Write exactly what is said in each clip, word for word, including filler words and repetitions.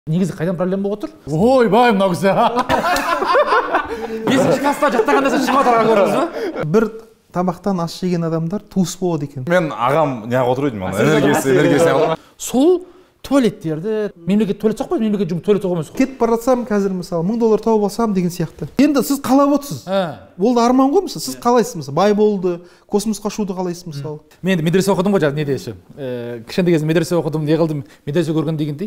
Негізі қайдан проблема болып отыр? Ой, бай мынау кісі. бесінші класста жаттағанда сен шығып отырған көрдіңіз бе? Бір табақтан ас жеген адамдар туыс болады екен. Мен ағам неғып отыр едім, энергиясы, энергиясы. Сол туалеттерді, мемлекет туалет соқпайды, мемлекет жұмыс туалет соқпайды. Кетіп бара жатсам, қазір мысалы мың доллар тауып алсам деген сияқты. Енді сіз қалап отырсыз. Ол да арман ғой, мысалы, сіз қалайсыз мысалы, бай болды, космосқа ұшуды қалайсыз мысалы. Мен медресе оқыдым ғой, неде ше. Кішкентай кезімде медресе оқыдым, не қылдым, медресе көрген дегендей.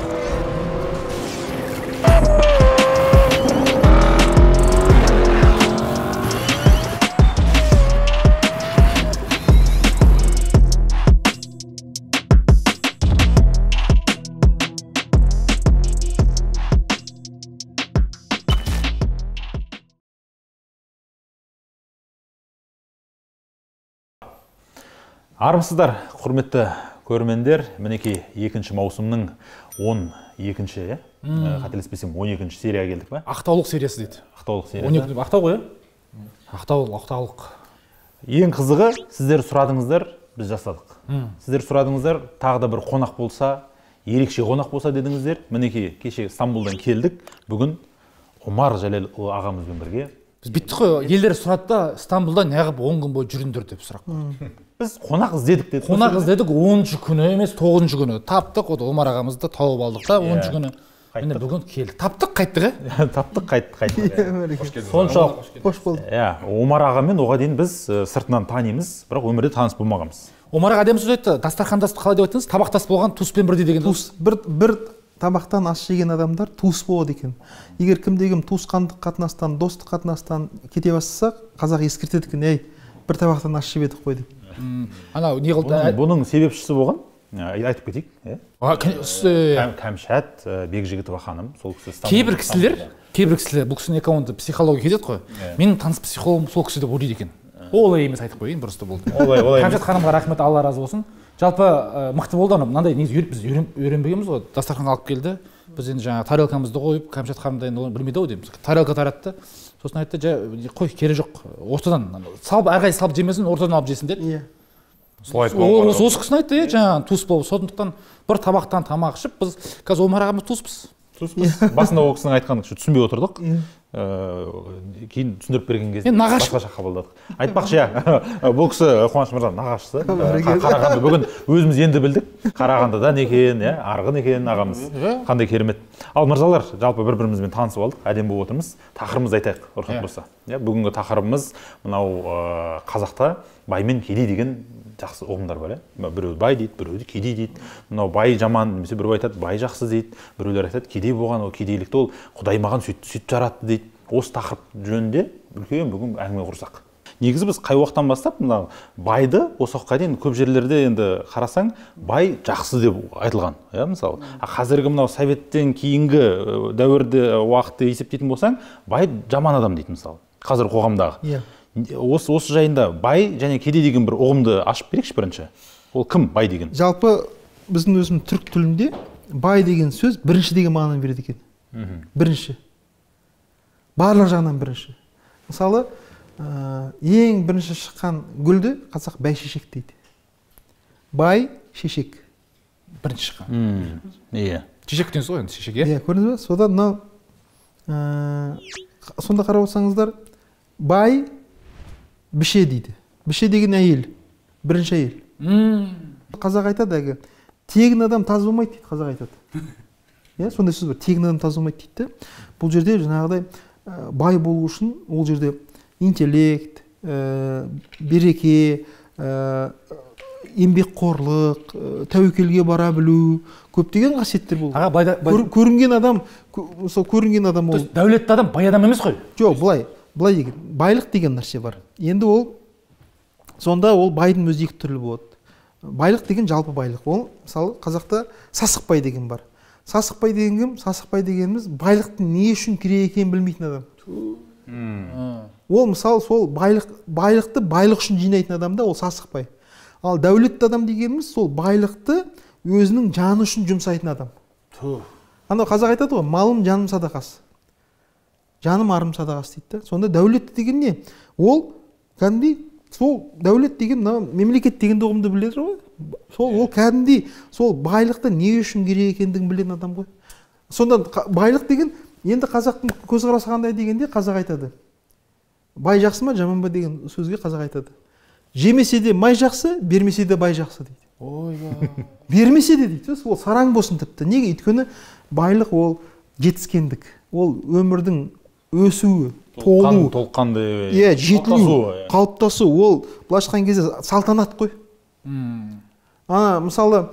Армысыздар, құрметті көрермендер, мінекей екінші маусымның он екінші, қателеспесем он екінші серияға келдік па? Ақтаулық сериясы дейді. Ақтаулық сериясы. Ақтау ғой? Ақтаулық, Ақтаулық. Ең қызығы, сіздер сұрадыңыздар, біз жасадық. Сіздер сұрадыңыздар, тағы да бір қонақ болса, ерекше қонақ болса дедіңіздер. Мінекей кеше Стамбулдан келдік. Бүгін Омар Жәлел ағамызбен бірге. Біз биттік қой, елдер сұрады да Стамбулда неғып он күн бойы жүріндір деп сұрақ. Біз қонақ іздедік дедік. Қонақ іздедік оныншы күні емес, тоғызыншы күні. Таптық, Омар ағамызды тауып алдық та оныншы күні. Міне бүгін келдік. Таптық, қайттық, ә? Таптық, қайттық, қайттық. Соншалық қош болдық. Иә, Омар ағамен оған дейін біз сыртынан танимыз, бірақ өмірде таныс болмағанбыз. Омар аға әдемі сөз айтты. Дастархандасты қалай деп айттыңыз? Табақтас болған туыспен бірдей деген. Туыс, бір бір табақтан ас жеген адамдар туыс болады екен. Егер кімде-кім туысқандық қатынастан, достық қатынастан кете бастаса, қазақ ескертеді екен, ей, бір табақтан ас жеп едік қой деп. Анау не қылды? Бұның себепшісі болған, айтып кетейік, Кәмшат Бекжігітова ханым, сол кісі. Кейбір кісілер, кейбір кісілер бұл кісінің аккаунты психология кетеді қой. Менің таныс психологым сол кісі деп ойлайды екен. Олай емес айтып қояйын, дұрыс болды. Олай, олай. Кәмшат ханымға рахмет, Алла разы болсын. Жалпы мықты болды, мынандай негізі біз үйренбегенбіз ғой. Дастарханға алып келді. Біз енді жаңа тарелкамызды қойып, Кәмшат ханымды енді білмейді ау дейміз. Тарелка таратты. Сосын айтты, қой, керек жоқ. Ортадан салып, әрқайсы салып жемесін, ортадан алып жесін деді. Осы кісіні айтты, жаңа туыс болып. Сондықтан бір табақтан тамақ ішіп, біз қазір Омар ағамыз туыспыз. Туыспыз. Басында ол кісінің айтқанын түсінбей отырдық. Кейін түсіндіріп берген кезде басқаша қабылдадық. Айтпақшы, бұл кісі Қуаныш мырза нағашысы. Қарағанды бүгін өзіміз енді білдік. Қарағандыда некен, арғын екен ағамыз. Қандай керемет. Ал мырзалар, жалпы бір-бірімізбен танысып алдық, әдем болып отырмыз. Тақырыбымызды айтайық, рұқсат болса. Бүгінгі тақырыбымыз мынау қазақта бай мен кедей деген жақсы ұғымдар бар, ә? Біреу бай дейді, біреу кедей дейді. Мынау бай жаман, немесе біреу айтады, бай жақсы дейді. Біреулер айтады, кедей болған, ол кедейлікті ол Құдай маған сөйтіп жаратты дейді. Осы тақырып жөнінде үлкен бүгін әңгіме құрсақ. Негізі біз қай уақыттан бастап мынау байды осы уақытқа дейін көп жерлерде енді қарасаң, бай жақсы деп айтылған, иә, мысалы. Қазіргі мынау советтен кейінгі дәуірде уақытты есептейтін болсаң, бай жаман адам дейді, мысалы. Қазір қоғамдағы. Осы осы жайында бай және кедей деген бір ұғымды ашып берейікші бірінші. Ол кім бай деген? Жалпы біздің өзім түрік тілінде бай деген сөз бірінші деген мағынаны береді екен. Бірінші. Барлық жағынан бірінші. Мысалы, ең бірінші шыққан гүлді қазақ бәйшешек дейді. Бай, шешек. Бірінші шыққан. Иә. Шешек деген сол енді, шешек, иә? Иә, көрдіңіз бе? Содан мынау сонда қарап отырсаңыздар, бай біше дейді. Біше деген әйел, бірінші әйел. Қазақ айтады әгі, тегін адам таз болмайды дейді, қазақ айтады. Иә, сондай сөз бар, тегін адам таз болмайды дейді. Бұл жерде жаңағыдай бай болу үшін ол жерде интеллект, береке, еңбекқорлық, тәуекелге бара білу, көптеген қасиеттер болды. Көрінген адам, сол көрінген адам ол. Дәулетті адам бай адам емес қой? Жоқ, былай. Былай деген, байлық деген нәрсе бар. Енді ол, сонда ол байдың өзі екі түрлі болады. Байлық деген жалпы байлық. Ол, мысалы, қазақта сасық бай деген бар. Сасық бай деген кім? Сасық бай дегеніміз байлықтың не үшін керек екенін білмейтін адам. Ол, мысалы, сол байлық, байлықты байлық үшін жинайтын адам да, ол сасық бай. Ал дәулетті адам дегеніміз сол байлықты өзінің жаны үшін жұмсайтын адам. Ана қазақ айтады ғой, малым жаным садақасы. Жаным арым садағасы дейді. Сонда дәулетті деген не? Ол кәдімгідей сол дәулет деген мемлекет деген ұғымды біледі ғой. Сол ол кәдімгідей сол байлықты не үшін керек екендігін білетін адам ғой. сонда байлық деген енді қазақтың көзқарасы қандай дегенде қазақ айтады. Бай жақсы ма, жаман ба деген сөзге қазақ айтады. Жемесе де май жақсы, бермесе де бай жақсы дейді. Ойбай. Бермесе де дейді. Ол сараң болсын тіпті. Неге? Өйткені байлық ол жетіскендік. Ол өмірдің өсуі, толу, толыққанды, иә, жетілу, қалыптасу. Ол былайша айтқан кезде салтанат қой. Ана мысалы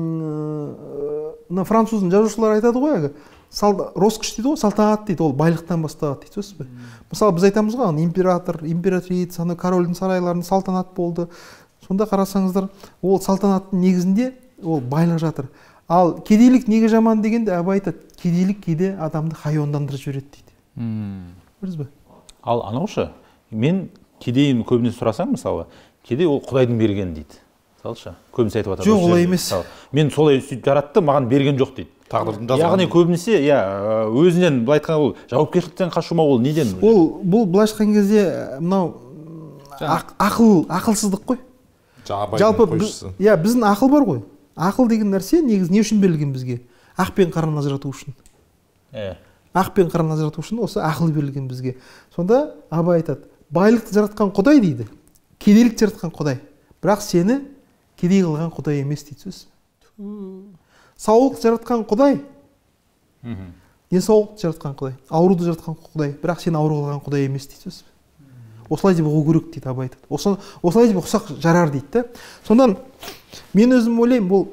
мына француздың жазушылары айтады ғой, әлгі роскош дейді ғой, салтанат дейді, ол байлықтан басталады дейді, сөз бе? Мысалы біз айтамыз ғой, император, императрица, корольдің сарайларында салтанат болды. Сонда қарасаңыздар, ол салтанаттың негізінде ол байлық жатыр. Ал кедейлік неге жаман дегенде Абай айтады, кедейлік кейде адамды хайуандандырып жібереді дейді. Көрдіңіз бе? Ал анаушы, мен кедейін көбінесе сұрасам, мысалы, кедей ол Құдайдың бергені дейді. Салшы, көбінесе айтып жатыр. Жоқ, олай емес. Мен солай сөйтіп жаратты, маған берген жоқ дейді. Тағдырдың жазғаны. Яғни көбінесе, иә, өзінен былай айтқан ол жауапкершіліктен қашу ма, ол неден? Ол бұл былай айтқан кезде мынау ақыл, ақылсыздық қой. Жалпы біз, иә, біздің ақыл бар ғой. Ақыл деген нәрсе негізі не үшін берілген бізге? Ақ пен қараны ажырату үшін. Ақ пен қараны ажырату үшін осы ақыл берілген бізге. Сонда Абай айтады, байлықты жаратқан Құдай дейді, кедейлікті жаратқан Құдай. Бірақ сені кедей қылған Құдай емес дейді сөз. Саулықты жаратқан Құдай, денсаулықты жаратқан Құдай, ауруды жаратқан Құдай, бірақ сені ауру қылған Құдай емес дейді сөз. Осылай деп ұғу керек дейді Абай айтады. Осылай деп ұқсақ жарар дейді. Сондан мен өзім ойлаймын, бұл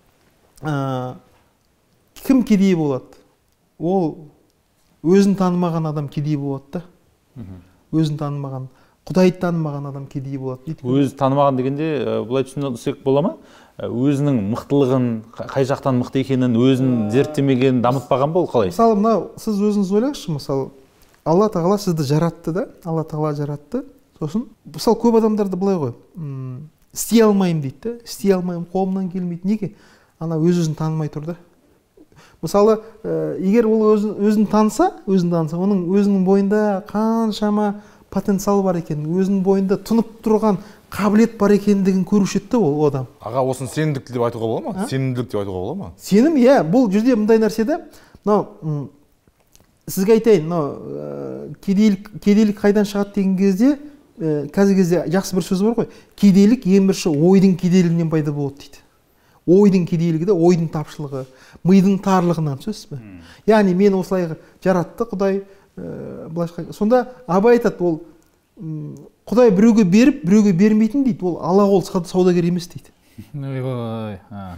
кім кедей болады? Ол өзін танымаған адам кедей болады да. Өзін танымаған, Құдайды танымаған адам кедей болады. Өзі танымаған дегенде бұлай түсінсек бола ма? Өзінің мықтылығын, қай жақтан мықты екенін, өзін зерттемеген, дамытпаған бол қалай? Мысалы, мынау сіз өзіңіз ойлаңызшы, мысалы, Алла тағала сізді жаратты да, Алла тағала жаратты. Сосын, мысалы, көп адамдарды былай ғой, істей алмаймын дейді, істей алмаймын, қолымнан келмейді. Неге? Ана өз-өзін танымай тұр да. Мысалы, егер ол өзін таныса, өзін таныса, оның өзінің бойында қаншама потенциал бар екен, өзінің бойында тұнып тұрған қабілет бар екендігін көруші еді ол адам. Аға, осын сенімділік деп айтуға бола ма? Сенімділік деп айтуға бола ма? Сенім, иә, бұл жерде мындай нәрсе де, мынау сізге айтайын, мынау кедейлік қайдан шығады деген кезде, қазір кезде жақсы бір сөз бар ғой, кедейлік ең бірінші ойдың кедейлігінен пайда болады дейді. Ойдың кедейлігі де ойдың тапшылығы, мидың тарлығынан сөз бе? Яғни мен осылай жаратты Құдай, сонда Абай айтады, ол Құдай біреуге беріп, біреуге бермейтін дейді, ол ала қол саудагер емес дейді. Ойбай.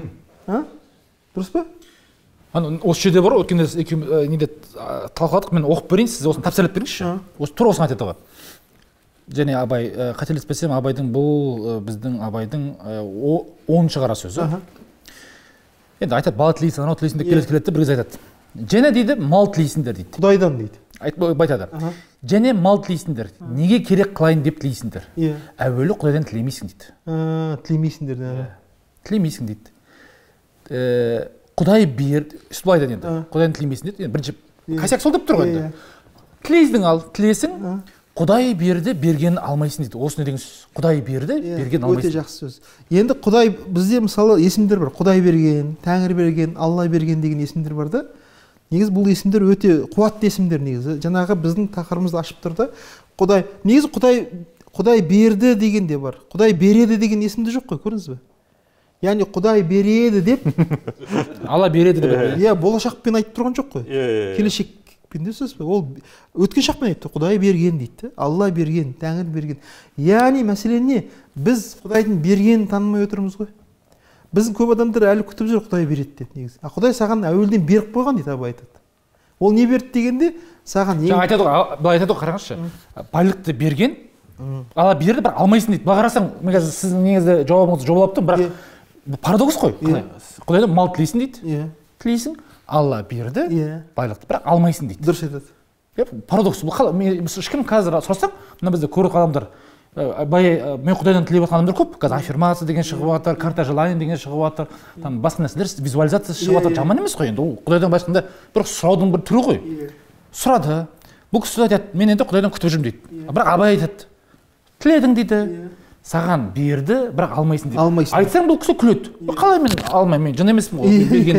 Дұрыс па? Осы жерде бар, өткенде неде талқыладық, мен оқып берейін, сіз осыны тапсырып беріңізші. Осы тура осыны айтады ғой. Және Абай, қателеспесем, Абайдың бұл біздің Абайдың оныншы қара сөзі. Енді айтады, бала тілейсің, анау тілейсің деп келеді келеді, бір кез айтады. Және дейді, мал тілейсіңдер дейді. Құдайдан дейді. Айтады. Және мал тілейсіңдер. Неге керек қылайын деп тілейсіңдер? Әуелі Құдайдан тілемейсің дейді. Тілемейсіңдер. Тілемейсің дейді. Құдай берді, үсті былай айтады енді. Құдайдан тілемейсің дейді. Бірінші қайсақ сол деп тұр ғой енді. Тілейсің ал, тілесің. Құдай берді, бергенін алмайсың дейді. Осы не деген сөз? Құдай берді, бергенін алмайсың. Өте жақсы сөз. Енді Құдай, бізде мысалы есімдер бар. Құдай берген, Тәңір берген, Алла берген деген есімдер бар да. Негіз бұл есімдер өте қуатты есімдер негізі. Жаңағы біздің тақырыбымызды ашып тұр да. Құдай, негізі Құдай, Құдай берді деген де бар. Құдай береді деген есімде жоқ қой, көрдіңіз бе? Яғни Құдай береді деп, Алла береді деп. Иә, болашақпен айтып тұрған жоқ қой. Келешекпен де сөз бе? Ол өткен шақпен айтты. Құдай берген дейді. Алла берген, Тәңір берген. Яғни мәселе не? Біз Құдайдың бергенін танымай отырмыз ғой. Біздің көп адамдар әлі күтіп жүр Құдай береді деп негізі. А Құдай саған әуелден беріп қойған дейді Абай айтады. Ол не берді дегенде саған ең... Жаңа айтады ғой, былай айтады ғой, қараңызшы. Байлықты берген, Алла берді, бірақ алмайсың дейді. Былай қарасаң, мен қазір сіздің негізі жауабыңызды жобалап тұрмын, бірақ парадокс қой. Құдайдан мал тілейсің дейді. Тілейсің, Алла берді, байлықты, бірақ алмайсың дейді. Дұрыс айтады. Парадокс. Ешкім қазір сұрасақ, мына бізде көрік адамдар, мен Құдайдан тілеп жатқан адамдар көп. Қазір аффирмация деген шығып жатыр, карта желаний деген шығып жатыр, там басқа нәрселер, визуализация шығып жатыр. Жаман емес қой енді. Ол Құдайдан басқанда бір сұраудың бір түрі ғой. Сұрады. Бұл кісі айтады, мен енді Құдайдан күтіп жүрмін дейді. Бірақ Абай айтады, тіледің дейді, саған берді, бірақ алмайсың дейді. Айтсаң бұл кісі күледі. Қалай мен алмаймын, мен жын емеспін ғой, берген дейді.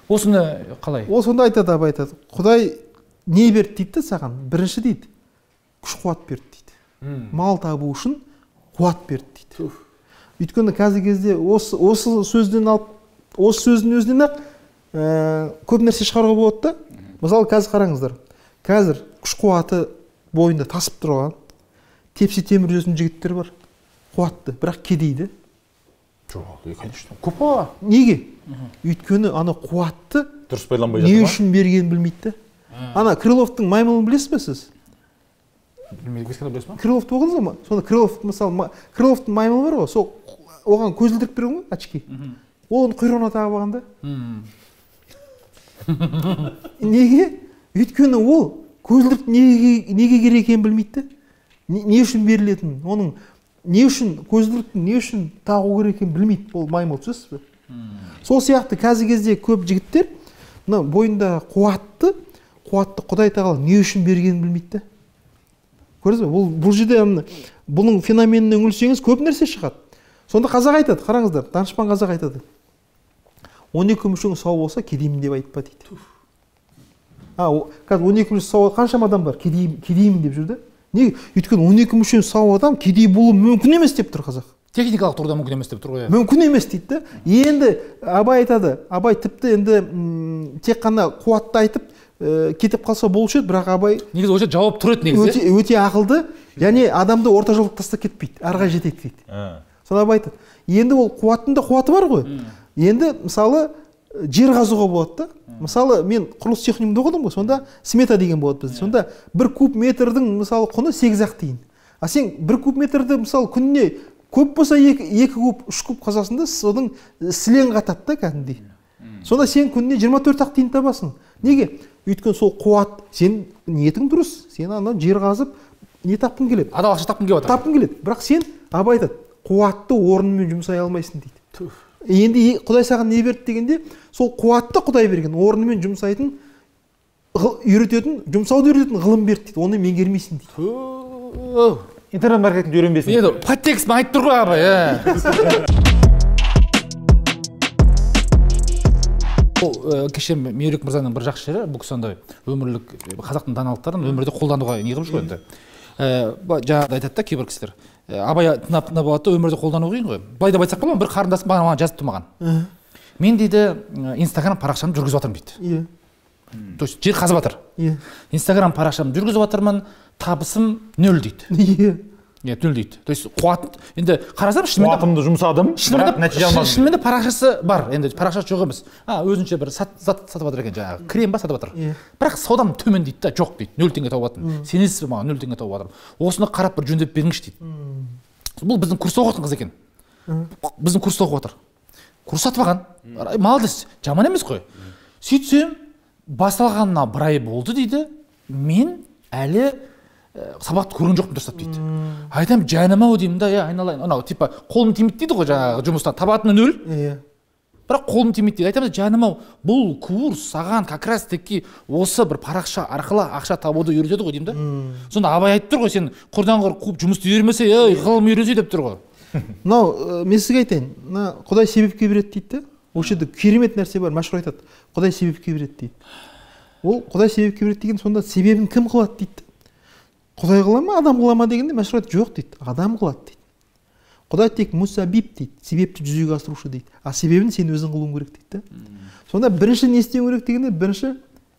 осыны қалай? Ол сонда айтады, абай айтады, Құдай не берді дейді саған? Бірінші дейді, күш қуат берді дейді. Мал табу үшін қуат берді дейді. Өйткені қазір кезде осы осы сөзден алып, осы сөздің өзінен ақ көп нәрсе шығаруға болады да. Мысалы, қазір қараңыздар. Қазір күш қуаты бойында тасып тұрған тепсе темір үзетін жігіттер бар. Қуатты, бірақ кедейді. Жоқ, конечно. Көп па? Неге? Өйткені ана қуатты дұрыс пайдаланбай жатыр ма? Не үшін бергенін білмейді. Ана Крыловтың маймылын білесіз бе сіз? Білмейді, білесіз ба? Крыловты оқыдыңыз ба? Сонда Крылов, мысалы, Крыловтың маймылы бар ғой, сол оған көзілдірік берген ғой, очки. Оны құйрығына тағып алғанда. Неге? Өйткені ол көзілдірік неге керек екенін білмейді. Не үшін берілетінін, оның не үшін көзілдіріктің не үшін тағу керек екенін білмейді. Ол маймыл, түсінесіз бе? Сол сияқты қазір кезде көп жігіттер мына бойында қуатты, қуатты Құдай тағала не үшін бергенін білмейді. Көрдіңіз бе? Бұл бұл жерде бұның феноменіне үңілсеңіз көп нәрсе шығады. Сонда қазақ айтады, қараңыздар, данышпан қазақ айтады. он екі мүшең сау болса, кедеймін деп айтпа дейді. А, қазір он екі мүшең сау қаншама адам бар, кедеймін деп жүрді. Неге? Өйткені он екі мүшең сау адам кедей болу мүмкін емес деп тұр қазақ. Техникалық тұрғыда мүмкін емес деп тұр ғой. Мүмкін емес дейді. Енді Абай айтады, Абай тіпті енді тек қана қуатты айтып кетіп қалса болушы еді, бірақ Абай негізі осы жауап тұр еді негізі. Өте өте ақылды, және адамды орта жолға тастап кетпейді, арға жетеді дейді. Сонда Абай айтады, енді ол қуаттың да қуаты бар ғой. Енді мысалы жер қазуға болады да. Мысалы мен құрылыс техникумда оқыдым ғой, сонда смета деген болады бізде. Сонда бір куб метрдің мысалы құны сегіз ақ тиын. А сен бір куб метрді мысалы күніне көп болса екі куб, үш куб қазасында соның сілең қатады да кәдімгідей. Сонда сен күніне жиырма төрт ақ тиын табасың. Неге? Өйткені сол қуат, сен ниетің дұрыс. Сен ана жер қазып не тапқың келеді? Адал ақша тапқың келіп жатыр. Тапқың келеді. Бірақ сен Абай айтады, қуатты орнымен жұмсай алмайсың дейді. Енді Құдай саған не берді дегенде, сол қуатты Құдай берген, орнымен жұмсайтын, үйрететін, жұмсауды үйрететін ғылым берді дейді. Оны меңгермейсің дейді. Интернет маркетингті үйренбесін. Енді подтекст айтып тұр ғой Абай. Ол кеше Мейірбек мырзаның бір жақсы жері, бұл кісі андай өмірлік қазақтың даналықтарын өмірде қолдануға не қылып жүр ғой. Жаңағыда айтады да кейбір кісілер. Абай тыңдап тыңдап алады да өмірде қолдану қиын ғой. Былай деп айтсақ болады, бір қарындасым маған жазыпты маған. Мен дейді Инстаграм парақшамды жүргізіп жатырмын дейді. То есть жер қазып жатыр. Инстаграм парақшамды жүргізіп жатырмын, табысым нөл дейді. Нет, нөл дейді. То есть қуат, енді қарасам шынымен қуатымды жұмсадым, бірақ нәтиже алмадым. Шынымен де парақшасы бар, енді парақшасы жоқ емес. А, өзінше бір зат сатып жатыр екен, жаңағы крем ба сатып жатыр. Бірақ саудам төмен дейді да, жоқ дейді. нөл теңге тауып жатырмын. Сенесіз бе маған нөл теңге тауып жатырмын. Осыны қарап бір жөндеп беріңізші дейді. Бұл біздің курста оқитын қыз екен. Біздің курста оқып жатыр. Курс сатып алған. Молодец, жаман емес қой. Сөйтсем, басталғанына бір ай болды дейді. Мен әлі сабақты көрген жоқпын дұрыстап дейді. Айтам, жаным ау деймін да, айналайын. Анау типа қолым тимейді дейді ғой жаңағы жұмыстан. Табатыны нөл. Бірақ қолым тимейді дейді. Айтам, жаным ау, бұл курс саған как раз таки осы бір парақша арқылы ақша табуды үйретеді ғой деймін да. Сонда Абай айтып тұр ғой, сен құрдан құр қуып жұмысты үйренмесе, ей, ғылым үйренсе деп тұр ғой. Мынау мен сізге айтайын. Мына Құдай себепке береді дейді. Осы жерде керемет нәрсе бар, мәшһүр айтады. Құдай себепке береді дейді. Ол Құдай себепке береді деген сонда себебін кім қылады дейді. Құдай қыла ма, адам қыла ма дегенде мәшһүр айтады, жоқ дейді, адам қылады дейді. Құдай тек мусабиб дейді, себепті жүзеге асырушы дейді. А себебін сен өзің қылуың керек дейді. Сонда бірінші не істеуің керек дегенде, бірінші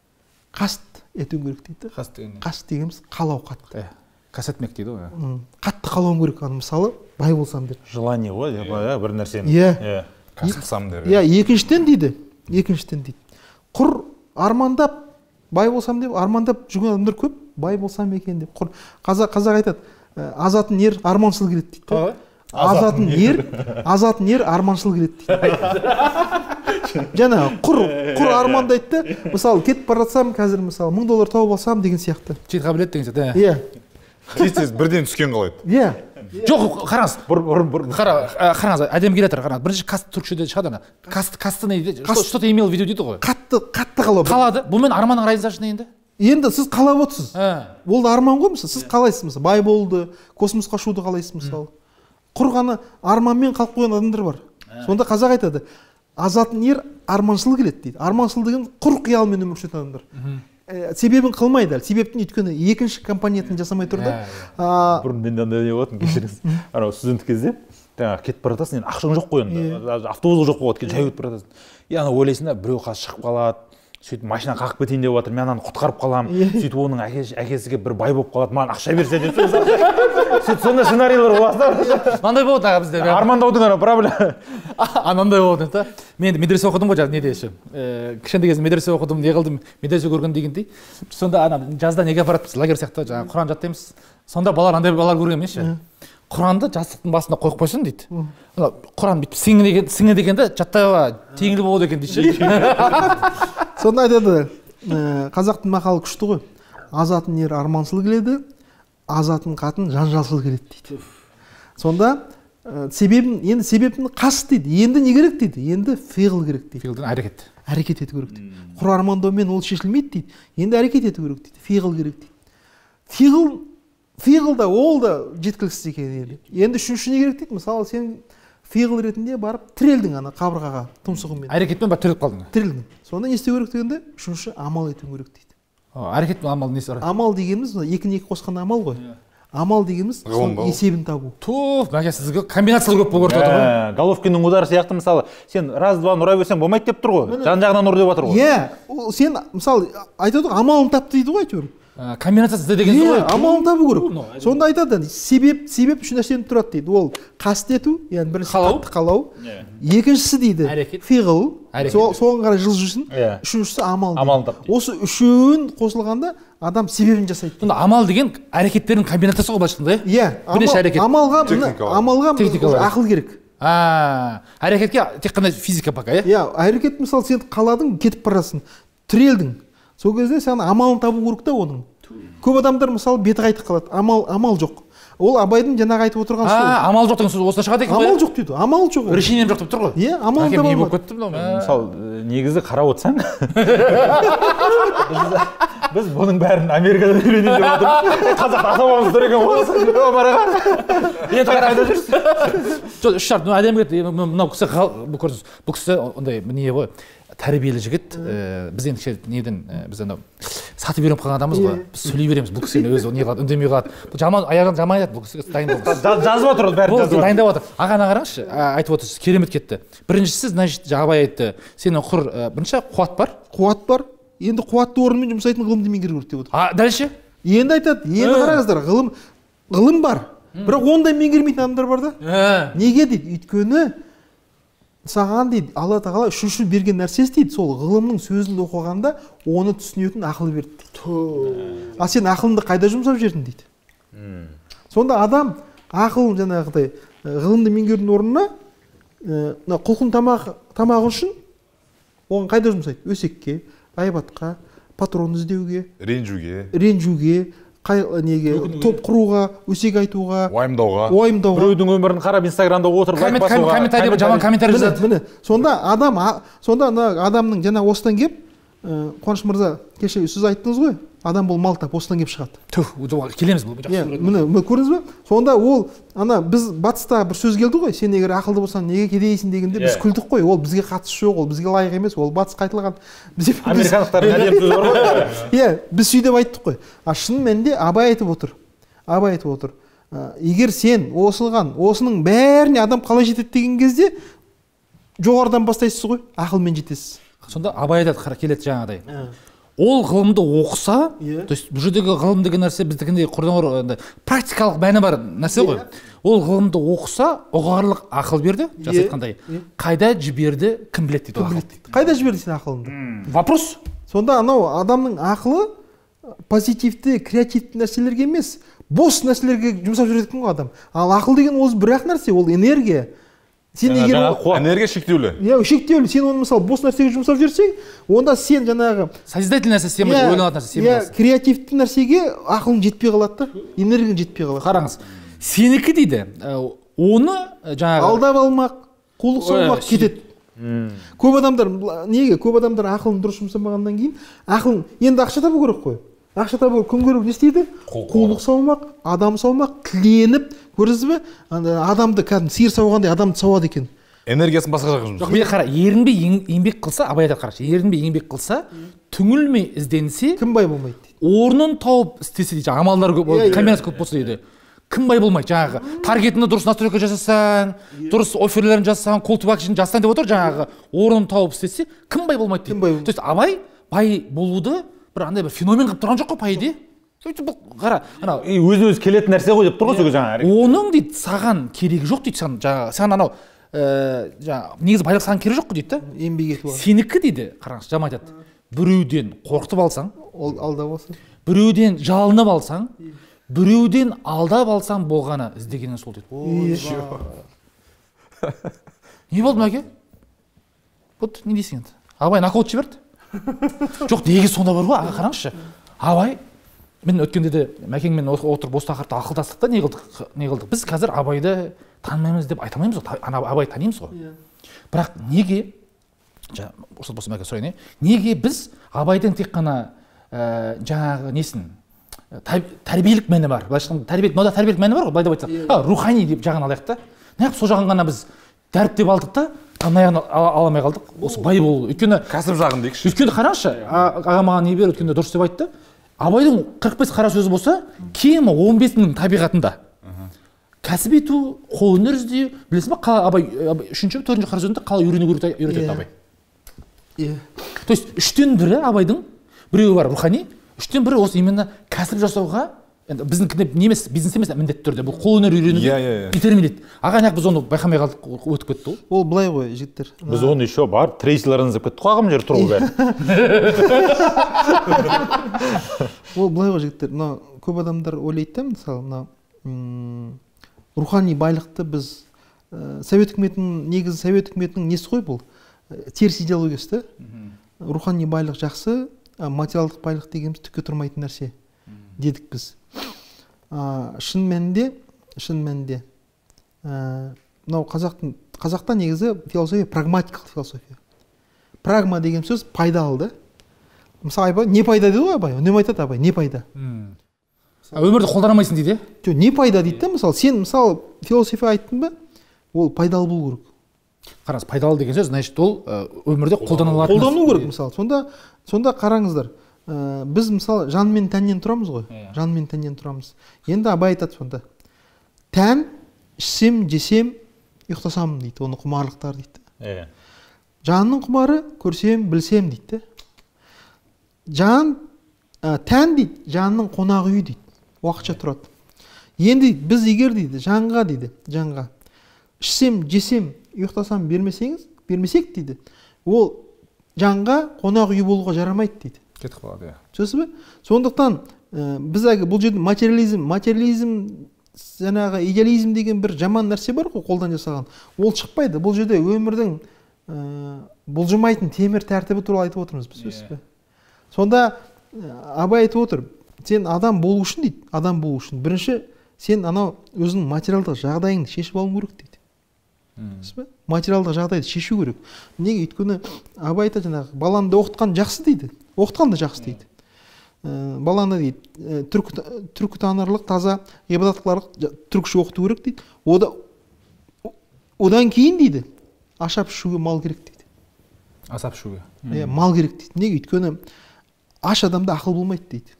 қаст етуің керек дейді. Қаст дегенде. Қаст дегеніміз қалау қатты. Қас етмек дейді ғой. Қатты қалауың керек. Мысалы, бай болсам деп. Желание ғой, бір нәрсені. Иә. Қасықсам деп. Иә, екіншіден дейді. Екіншіден дейді. Құр армандап бай болсам деп, армандап жүрген адамдар көп. Бай болсам екен деп. Қазақ қазақ айтады, азатын ер арманшыл келеді дейді. Азатын ер, азатын ер арманшыл келеді дейді. Жаңа құр құр армандайды да, мысалы кетіп бара жатсам, қазір мысалы мың доллар тауып алсам деген сияқты. Жеті қабілет деген сияқты. Иә. Тез бірден түскен қалайды. Иә. Жоқ, қараңыз. Қара, қараңыз, әдемі келе жатыр, қараңыз. Бірінші каст түркшеде шығады ана. Каст, касты не дейді? Что-то имел в виду дейді ғой. Қатты, қатты қалау. Қалады. Бұмен арманның разницасы не енді? Енді сіз қалап отырсыз. Ол да арман ғой, мысалы. Сіз қалайсыз, мысалы, бай болды, космосқа ұшуды қалайсыз, мысалы. Құр ғана арманмен қалып қойған адамдар бар. Сонда қазақ айтады, азатын ер арманшыл келеді дейді. Арманшыл деген құр қиялмен өмір сүретін адамдар. Себебін қылмайды әлі. Себептің өйткені екінші компонентін жасамай тұрды. Бұрын менде андай не болатын, кешіріңіз. Анау студент кезде жаңағы кетіп бара жатасың, енді ақшаң жоқ қой енді. Автобус жоқ болады, жай өтіп бара жатасың. И ана ойлайсың да, біреу қазір шығып қалады. Сөйтіп машина қағып кетейін деп жатыр, мен ананы құтқарып қаламын. Сөйтіп оның әкесі келіп бір бай болып қалады, маған ақша берсе деп сөйтіп сондай сценарийлер болады да. Мынандай болады аға бізде. Армандаудың ана проблема. Анандай болды да. Мен медресе оқыдым ғой, неде ше. Кішкентай кезде медресе оқыдым, не қылдым, медресе көрген дегендей. Сонда ана жазда неге апаратынбыз, лагерь сияқты жаңағы Құран жаттаймыз. Сонда балалар андай балалар көрген емес ше. Құранды жастықтың басына қойып қойсын дейді. Құран бүйтіп сіңеді екен да, жаттауға теңіл болады екен дейді. Сонда айтады, қазақтың мақалы күшті ғой. Азатын ер арманшыл келеді, азатын қатын жанжалшыл келеді дейді. Сонда себебін, енді себебін қас дейді. Енді не керек дейді? Енді фиғыл керек дейді. Фиғылдан әрекет. Әрекет ету керек дейді. Құр армандаумен ол шешілмейді дейді. Енді әрекет ету керек дейді. Фиғыл керек дейді. Фиғыл Фиғыл да ол да жеткіліксіз екен енді. Енді үшінші не керек дейді? Мысалы, сен фиғыл ретінде барып тірелдің ана қабырғаға тұмсығыңмен. Әрекетпен барып тіреліп қалдың. Тірелдің. Сонда не істеу керек дегенде, үшінші амал ету керек дейді. Әрекет пен амал несі бар? Амал дегеніміз екі-екі қосқан амал ғой. Амал дегеніміз есебін табу. Туф, мәке сізге комбинациялар көп болып отыр ғой. Головкиннің удары сияқты, мысалы, сен раз-два ұра берсең болмайды деп тұр ғой. Жан-жағынан ұр деп жатыр ғой. Иә, сен мысалы айтады ғой, амалын тап дейді ғой әйтеуір. Комбинация ізде деген ғой. Амалын табу керек. Сонда айтады, себеп себеп үш нәрседен тұрады дейді. Ол қаст ету, яғни бірінші қатты қалау. Екіншісі дейді фиғыл, соған қарай жылжысын. Үшіншісі амал. Осы үшеуін қосылғанда адам себебін жасайды. Сонда амал деген әрекеттердің комбинациясы ғой былайша айтқанда, иә? Иә, амалға амалға ақыл керек. Әрекетке тек қана физика пока, иә? Иә, әрекет мысалы сен қаладың, кетіп барасың, тірелдің. Сол кезде сен амалын табу керек та оның. Көп адамдар мысалы беті қайтып қалады. Амал амал жоқ. Ол Абайдың жаңағы айтып отырған сөзі. Амал жоқ деген сөз осыдан шығады екен ғой. Амал жоқ дейді. Амал жоқ. Решением жоқ деп тұр ғой. Иә, амал да не болып кетті мынау. Мысалы, негізі қарап отырсаң, біз бұның бәрін Америкадан үйренейін деп отырмыз. Қазақ ата-бабамыз тұр екен ғой. Омарға. Енді қайда жүрсіз? Жоқ, үш шарт. Әдемі кетті. Мынау кісі бұл көрсіз. Бұл кісі ондай не ғой. Тәрбиелі жігіт, біз енді неден біз анау сатып үйреніп қалған адамбыз ғой. Біз сөйлей береміз, бұл кісі өзі не қылады, үндемей қалады. Бұл жаман аяғын жаман айтады, бұл кісі дайындап отыр. Жазып отыр, бәрін жазып отыр. Дайындап отыр. Ағаны қараңызшы, айтып отырсыз, керемет кетті. Біріншісі, значит, Абай айтты, сенің құр бірінші қуат бар. Қуат бар. Енді қуатты орынмен жұмсайтын ғылымды меңгеру керек деп отыр. А, дальше? Енді айтады, енді қараңыздар, ғылым ғылым бар. Бірақ ондай меңгермейтін адамдар бар да. Неге дейді? Өйткені саған дейді, Алла тағала үшінші берген нәрсесі дейді, сол ғылымның сөзін оқығанда оны түсінетін ақыл берді дейді. А сен ақылыңды қайда жұмсап жердің дейді. Сонда адам ақылын жаңағыдай ғылымды меңгерудің орнына құлқын тамағы үшін оған қайда жұмсайды? Өсекке, ғайбатқа, патрон іздеуге, ренжуге, ренжуге, неге топ құруға, өсек айтуға, уайымдауға, уайымдауға. Біреудің өмірін қарап Инстаграмда отырып лайк басуға. Комментарий, жаман комментарий жазады. Міне, сонда адам, сонда адамның жаңа осыдан кеп, Қуаныш мырза, кеше сіз айттыңыз ғой, адам бұл мал тап, осыдан кеп шығады. Түх, келеміз бұл. Міне, көрдіңіз бе? Сонда ол ана біз батыста бір сөз келді ғой, сен егер ақылды болсаң неге кедейсің дегенде біз күлдік қой. Ол бізге қатысы жоқ, ол бізге лайық емес, ол батысқа айтылған. Американдықтардың әдемі сөзі бар ғой. Иә, біз сөйтіп айттық қой. А шын мәнінде Абай айтып отыр. Абай айтып отыр. Егер сен осылған, осының бәріне адам қалай жетеді деген кезде жоғарыдан бастайсыз ғой, ақылмен жетесіз. Сонда Абай айтады, келеді жаңағыдай. Ол ғылымды оқыса, то есть бұл жердегі ғылым деген нәрсе біздікіндей құрдан практикалық мәні бар нәрсе ғой. Ол ғылымды оқыса, ұғарлық ақыл берді, жас айтқандай. Қайда жіберді, кім біледі дейді ақыл. Қайда жіберді сен ақылыңды? Вопрос. Сонда анау адамның ақылы позитивті, креативті нәрселерге емес, бос нәрселерге жұмсап жүреді екен ғой адам. Ал ақыл деген ол бір-ақ нәрсе, ол энергия. Сен егер энергия шектеулі. Иә, шектеулі. Сен оны мысалы бос нәрсеге жұмсап жүрсең, онда сен жаңағы созидательный нәрсе сен ойланатын нәрсе сен боласың. Иә, креативті нәрсеге ақылың жетпей қалады да, энергияң жетпей қалады. Қараңыз. Сенікі дейді, оны жаңағы алдап алмақ, қулық салмақ кетеді. Көп адамдар неге? Көп адамдар ақылын дұрыс жұмсамағаннан кейін, ақылын енді ақша табу керек қой. Ақша табу күн көріп не істейді? Қулық саумақ, адам саумақ, тіленіп, көрдіңіз бе? Адамды кәдімгі сиыр сауғандай адамды сауады екен. энергиясын басқа жаққа жоқ мен қара, ерінбей еңбек қылса, абай айтады қарашы, ерінбей еңбек қылса, түңілмей ізденсе, кім бай болмайды дейді. орнын тауып істесе дейді, амалдар көп, комбинация көп болса дейді. Кім бай болмайды жаңағы, таргетini дұрыс настройка жасасаң, дұрыс офферлерін жасасаң, call to action жасасаң деп отыр, жаңағы орнын тауып істесе, кім бай болмайды дейді. То есть абай бай болуды бір андай бір феномен қылып тұрған жоқ қой, по идее. Сөйтіп бұл қара, анау өзі өзі келетін нәрсе ғой деп тұр ғой жаңағы. Оның дейді саған керегі жоқ дейді, жаңағы саған анау жаңағы негізі байлық саған керегі жоқ қой дейді да. Еңбек ету. Сенікі дейді, қараңыз, жаман айтады. Біреуден қорқытып алсаң, ол алдап алсаң, біреуден жалынып алсаң, біреуден алдап алсаң болғаны іздегенің сол дейді. Не болды мәке? Вот не дейсің енді? Абай нокаут жіберді. Жоқ, негізі сонда бар ғой, аға қараңызшы. Абай, мен өткенде де мәкеңмен отырып осы тақырыпта ақылдастық та, не қылдық, не қылдық. Біз қазір Абайды танымаймыз деп айта алмаймыз ғой, Абай танимыз ғой. Бірақ неге, осы болса мәке сұрайын, неге біз Абайдың тек қана жаңағы несін, тәрбиелік мәні бар, былайша айтқанда тәрбиелік, мынада тәрбиелік мәні бар ғой, былай деп айтсақ, рухани деп жағын алайық та. Неғып сол жағын ғана біз дәріптеп алдық та, ана жағын ала алмай қалдық. Осы бай болу. Өйткені кәсіп жағын дейікші. Өйткені қараңызшы, аға маған не бер, өткенде дұрыс деп айтты. Абайдың қырық бес қара сөзі болса, кемі он бес мыңның табиғатында. Кәсіп ету, қол өнер іздеу, білесің ба, Абай үшінші, төртінші қара сөзінде қалай үйрену керек үйретеді Абай. То есть үштен бірі Абайдың, біреуі бар рухани, үштен бірі осы именно кәсіп жасауға, біздің не емес, бизнес емес, міндетті түрде бұл қол өнер үйренуге итермелейді. Аға неғып біз оны байқамай қалдық, өтіп кетті ол. Ол былай ғой, жігіттер. Біз оны еще бар, трейсилерін іздеп кеттік қой ағам жер тұру бәрі. Ол былай ғой, жігіттер. Мына көп адамдар ойлайды да, мысалы, мына рухани байлықты біз совет үкіметінің, негізі совет үкіметінің несі ғой бұл? Теріс идеологиясы да. Рухани байлық жақсы, материалдық байлық дегеніміз түкке тұрмайтын нәрсе дедік біз. Шын мәнінде, шын мәнінде, мынау қазақтың, қазақта негізі философия прагматикалық философия. Прагма деген сөз пайдалы да. Мысалы Абай не пайда дейді ғой Абай, үнемі айтады Абай, не пайда. Өмірді қолданамайсың дейді. Жоқ, не пайда дейді да, мысалы сен мысалы философия айттың ба, ол пайдалы болу керек. Қараңыз, пайдалы деген сөз, значит, ол өмірде қолданылатын. Қолдану керек мысалы. Сонда, сонда қараңыздар. Біз мысалы жан мен тәннен тұрамыз ғой. Жан мен тәннен тұрамыз. Енді Абай айтады сонда. Тән, ішсем, жесем, ұйықтасам дейді. Оны құмарлықтар дейді. Жанның құмары көрсем, білсем дейді. Жан, тән дейді, жанның қонақ үйі дейді. Уақытша тұрады. Енді біз егер дейді, жанға дейді, жанға. Ішсем, жесем, ұйықтасам бермесеңіз, бермесек дейді. Ол жанға қонақ үйі болуға жарамайды дейді. Кетіп қалады, иә. Түсінесіз бе? Сондықтан біз әлгі бұл жерде материализм, материализм, жаңағы идеализм деген бір жаман нәрсе бар ғой, қолдан жасаған. Ол шықпайды. Бұл жерде өмірдің бұлжымайтын темір тәртібі туралы айтып отырмыз біз, түсінесіз бе? Сонда Абай айтып отыр, сен адам болу үшін дейді, адам болу үшін. Бірінші, сен анау өзінің материалдық жағдайыңды шешіп алуың керек дейді. Түсінесіз бе? Материалдық жағдайды шешу керек. Неге? Өйткені Абай айтады жаңағы, баланы да оқытқан жақсы дейді. Оқытқан да жақсы дейді. Баланы дейді, түркі танарлық, таза, ғибадат қыларлық түркше оқыту керек дейді. Одан кейін дейді, ашап ішуге мал керек дейді. Асап ішуге. Иә, мал керек дейді. Неге? Өйткені аш адамда ақыл болмайды дейді.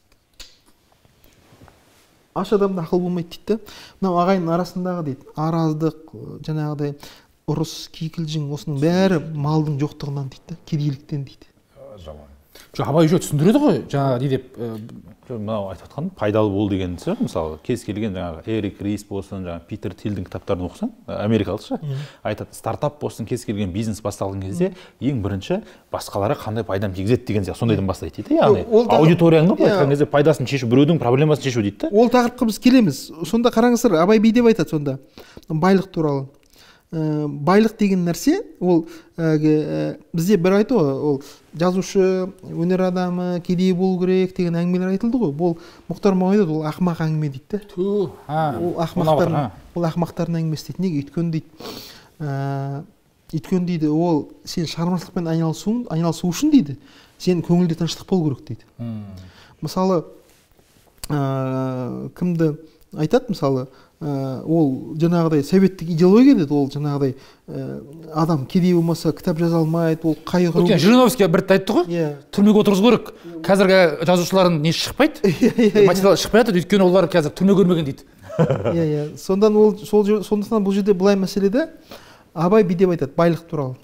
Аш адамда ақыл болмайды дейді. Мынау ағайын арасындағы дейді, араздық, жаңағыдай ұрыс, кикілжің, осының бәрі малдың жоқтығынан дейді, кедейліктен дейді. Жаман. Жоқ, Абай уже түсіндіреді ғой, жаңағы не деп, мынау айтып жатқан пайдалы бол деген сөз, мысалы, кез келген жаңағы Эрик Рис болсын, жаңағы Питер Тилдің кітаптарын оқысаң, америкалықша, айтады, стартап болсын, кез келген бизнес басталған кезде, ең бірінші басқаларға қандай пайдам тигізеді деген сияқты сондайдан бастайды дейді. Яғни аудиторияңды былай айтқан кезде пайдасын шешу, біреудің проблемасын шешу дейді. Ол тақырыпқа біз келеміз. Сонда қараңыздар, Абай би деп айтады сонда, байлық туралы. Байлық деген нәрсе, ол бізде бір айту ғой, ол жазушы, өнер адамы, кедей болу керек деген әңгімелер айтылды ғой. Ол Мұхтар Мағауин ол ақымақ әңгіме дейді. Ол ақымақтардың, ол ақымақтардың әңгімесі дейді. Неге? Өйткені дейді, өйткені дейді, ол сен шығармашылықпен айналысу, айналысу үшін дейді, сен көңілде тыныштық болу керек дейді. Мысалы, кімді айтады мысалы, ол жаңағыдай советтік идеология деді, ол жаңағыдай адам кедей болмаса кітап жаза алмайды, ол қайғыру. Өткен Жириновский бір рет айтты ғой, түрмеге отырғызу керек. Қазіргі жазушылардың не шықпайды, материал шықпайды, өйткені олар қазір түрме көрмеген дейді. Иә, иә. Сондан ол сондықтан бұл жерде былай мәселеде Абай бидеп айтады байлық туралы.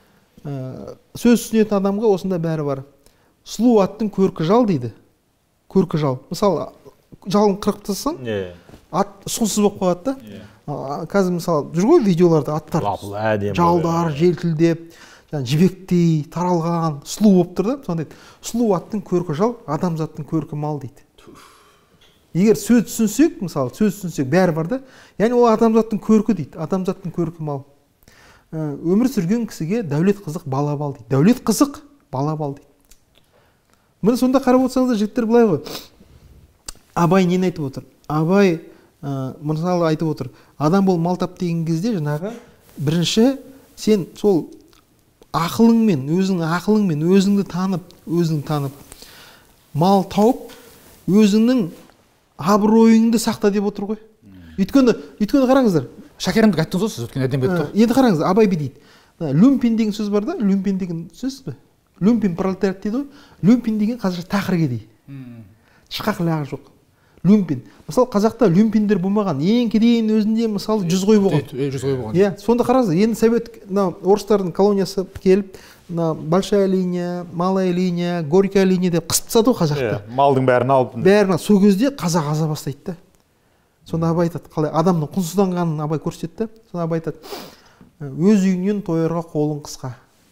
Сөз түсінетін адамға осында бәрі бар. Сұлу аттың көркі жал дейді. Көркі жал. Мысалы, жалын қырып тастасаң, ат сұлсыз болып қалады да. Қазір мысалы жүр ғой видеоларда аттар жалдар желтілдеп, жібектей таралған, сұлу болып тұр да. Сонда дейді, сұлу аттың көркі жал, адамзаттың көркі мал дейді. Егер сөз түсінсек, мысалы, сөз түсінсек бәрі бар да. Яғни ол адамзаттың көркі дейді, адамзаттың көркі мал. Өмір сүрген кісіге дәулет қызық, бала бал дейді. Дәулет қызық, бала бал дейді. Міне сонда қарап отырсаңыздар, жігіттер былай ғой. Абай нені айтып отыр? Абай мысалы айтып отыр. Адам бол мал тап деген кезде жаңағы бірінші сен сол ақылыңмен, өзіңнің ақылыңмен өзіңді танып, өзіңді танып, мал тауып, өзіңнің абыройыңды сақта деп отыр ғой. Өйткені, өйткені қараңыздар. Шәкерімдік айттыңыз ғой сіз, өткен әдемі айтты. Енді қараңыз, Абай би дейді. Люмпин деген сөз бар да, люмпин деген сөз бе? Люмпин пролетариат дейді ғой. Люмпин деген қазақша тақыр кедей. Шықақ лағы жоқ. Люмпин. Мысалы қазақта люмпиндер болмаған. Ең кедейдің өзінде мысалы жүз қой болған. жүз қой болған. Иә, сонда қараңыз, енді совет орыстардың колониясы келіп, большая линия, малая линия, горькая линия деп қысып тастады ғой қазақта. Малдың бәрін алып. Бәрін сол кезде қазақ аза бастайды да. Сонда Абай айтады, қалай адамның құнсызданғанын Абай көрсетті. Сонда Абай айтады, өз үйінен тойырға қолың қысқа.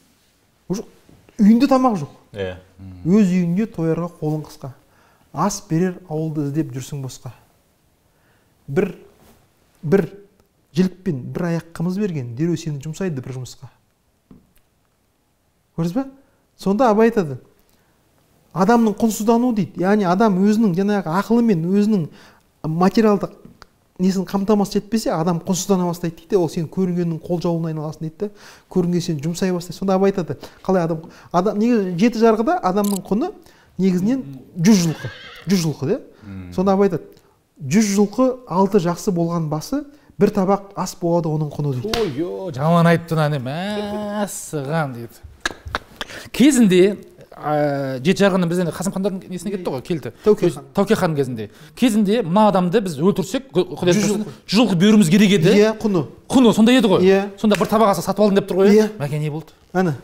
Үйінде тамақ жоқ. Өз үйінде тойырға қолың қысқа. Ас берер ауылды іздеп жүрсің босқа. Бір бір жілікпен бір аяқ қымыз берген, дереу сені жұмсайды бір жұмысқа. Көрдіңіз бе? Сонда Абай айтады, адамның құнсыздануы дейді. Яғни адам өзінің жаңағы ақылымен, өзінің материалдық несін қамтамасыз етпесе, адам құнсыздана бастайды дейді. Ол сен көрінгеннің қол жауына айналасың дейді. Көрінген сен жұмсай бастайды. Сонда Абай айтады, қалай адам, адам негізі жеті жарғыда адамның құны негізінен жүз жылқы. жүз жылқы де. Сонда Абай айтады, жүз жылқы алты жақсы болған басы, бір табақ ас болады оның құны дейді. Ой, жаман айттың ане, мәссіған дейді. Кезінде жеті жарғыны біз енді Қасым хандардың несіне кетті ғой, келді. Тәуке хан кезінде. Кезінде мына адамды біз өлтірсек, жүз жылқы беруіміз керек еді. Иә, құны. Құны сонда еді ғой. Сонда бір табақ аса сатып алдым деп тұр ғой. Мәке не болды? Ана.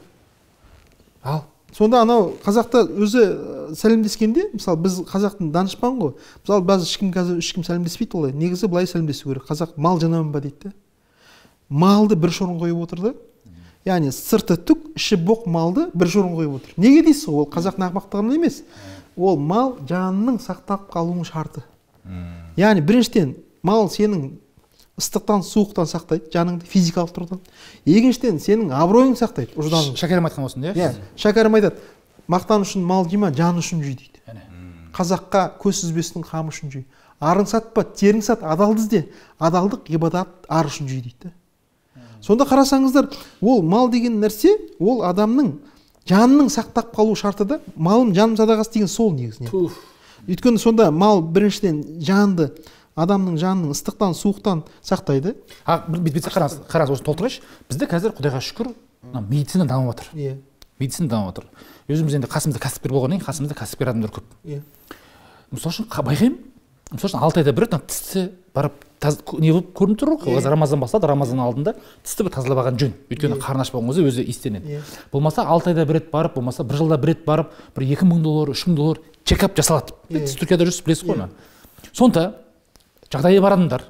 Ал. Сонда анау қазақта өзі сәлемдескенде, мысалы біз қазақтың данышпан ғой. Мысалы бәз ешкім қазір ешкім сәлемдеспейді олай. Негізі былай сәлемдесу керек. Қазақ мал жанамын ба дейді. Малды бір шорын қойып отырды. Яғни сырты түк, іші боқ малды бір шорын қойып отыр. Неге дейсіз? Ол қазақтың ақымақтығынан емес. Ол мал жанының сақтап қалуының шарты. Яғни біріншіден мал сенің ыстықтан, суықтан сақтайды, жаныңды физикалық тұрғыдан. Екіншіден сенің абыройың сақтайды, ұжданың. Шәкәрім айтқан осында, иә? Шәкәрім айтады, мақтан үшін мал жема, жан үшін жүй дейді. Қазаққа көз сүзбестің қамы үшін жүй. Арын сатпа, терің сат, адалды ізде. Адалдық, ғибадат, ар үшін жүй дейді. Сонда қарасаңыздар, ол мал деген нәрсе, ол адамның жанының сақтап қалу шарты да, малым жаным садағасы деген сол негізінен. Өйткені сонда мал біріншіден жанды, адамның жанының ыстықтан, суықтан сақтайды. Бітсе қараңыз, қараңыз, осыны толтырайыншы. Бізде қазір Құдайға шүкір, медицина дамып жатыр. Медицина дамып жатыр. Өзіміз енді қасымызда кәсіпкер болғаннан кейін қасымызда кәсіпкер адамдар көп. Мысалы үшін байқаймын, мысалы үшін алты айда бір рет тісті барып не болып көрініп тұр ғой. Рамазан басталды, Рамазан алдында тісті бір тазалап алған жөн. Өйткені қарны ашпаған өзі өзі иістенеді. Болмаса алты айда бір рет барып, болмаса бір жылда бір рет барып, бір екі мың доллар, үш мың доллар чекап жасалады. Сіз Түркияда жүрсіз, білесіз ғой оны. Сонда жағдайы бар адамдар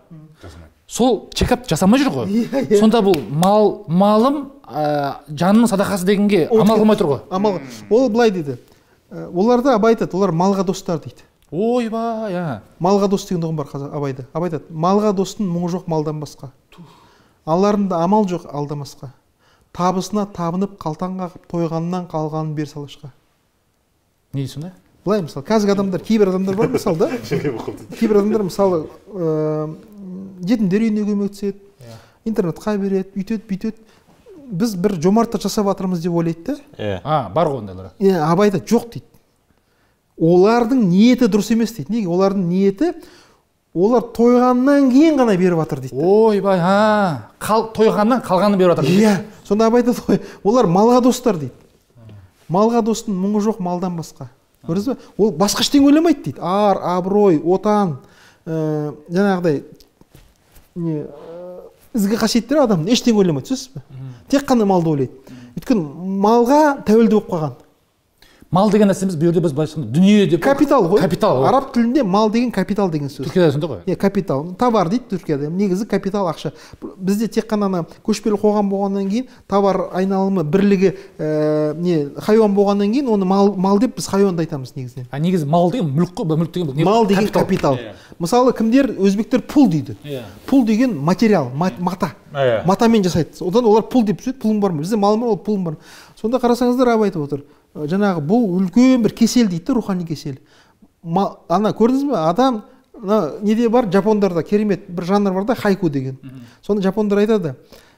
сол чекап жасамай жүр ғой. Сонда бұл мал малым жанның садақасы дегенге амал қылмай тұр ғой. Амал. Ол былай дейді. Оларда Абай айтады, олар малға достар дейді. Ойбай, а. Малға дос деген ұғым бар Абайда. Абай айтады, малға достың мұңы жоқ малдан басқа. Аларында амал жоқ алдамасқа. Табысына табынып қалтан қағып, тойғаннан қалғанын бер салашқа. Не дейсің да? Былай мысалы, қазіргі адамдар, кейбір адамдар бар мысалы да. Кейбір адамдар мысалы жетімдер үйіне көмектеседі, интернетқа береді, үйтеді, бүйтеді. Біз бір жомарттық жасап жатырмыз деп ойлайды да. А, бар ғой ондайлар. Абайда жоқ дейді. Олардың ниеті дұрыс емес дейді. Неге? Олардың ниеті олар тойғаннан кейін ғана беріп жатыр дейді. Ойбай, а, тойғаннан қалғанын беріп жатыр. Иә, сонда абай айтады ғой, олар малға достар дейді. Малға достың мұңы жоқ малдан басқа. Көрдіңіз бе? Ол басқа ештеңе ойламайды дейді. Ар, абырой, отан, жаңағыдай не ізгі қасиеттер адамның ештеңе ойламайды, түсінесіз бе? Тек қана малды ойлайды. Өйткені малға тәуелді болып қалған. Мал деген нәрсеміз бұл жерде біз былайша дүние деп капитал ғой. Капитал. Араб тілінде мал деген капитал деген сөз. Түркияда сонда ғой. Иә, капитал. Товар дейді Түркияда. Негізі капитал ақша. Бізде тек қана көшпелі қоғам болғаннан кейін товар айналымы бірлігі не хайуан болғаннан кейін оны мал мал деп біз хайуанды айтамыз негізінен. А негізі мал деген мүлік қой, мүлік деген не? Мал деген капитал. Мысалы кімдер өзбектер пул дейді. Пул деген материал, мата. Матамен жасайды. Одан олар пул деп сөйтеді, пулың бар ма? Бізде мал бар, ол пулың бар. Сонда қарасаңыздар абай айтып отыр. Жаңағы бұл үлкен бір кесел дейді, рухани кесел. Ана көрдіңіз бе, адам неде бар, жапондарда керемет бір жанр бар да, хайку деген. Соны жапондар айтады,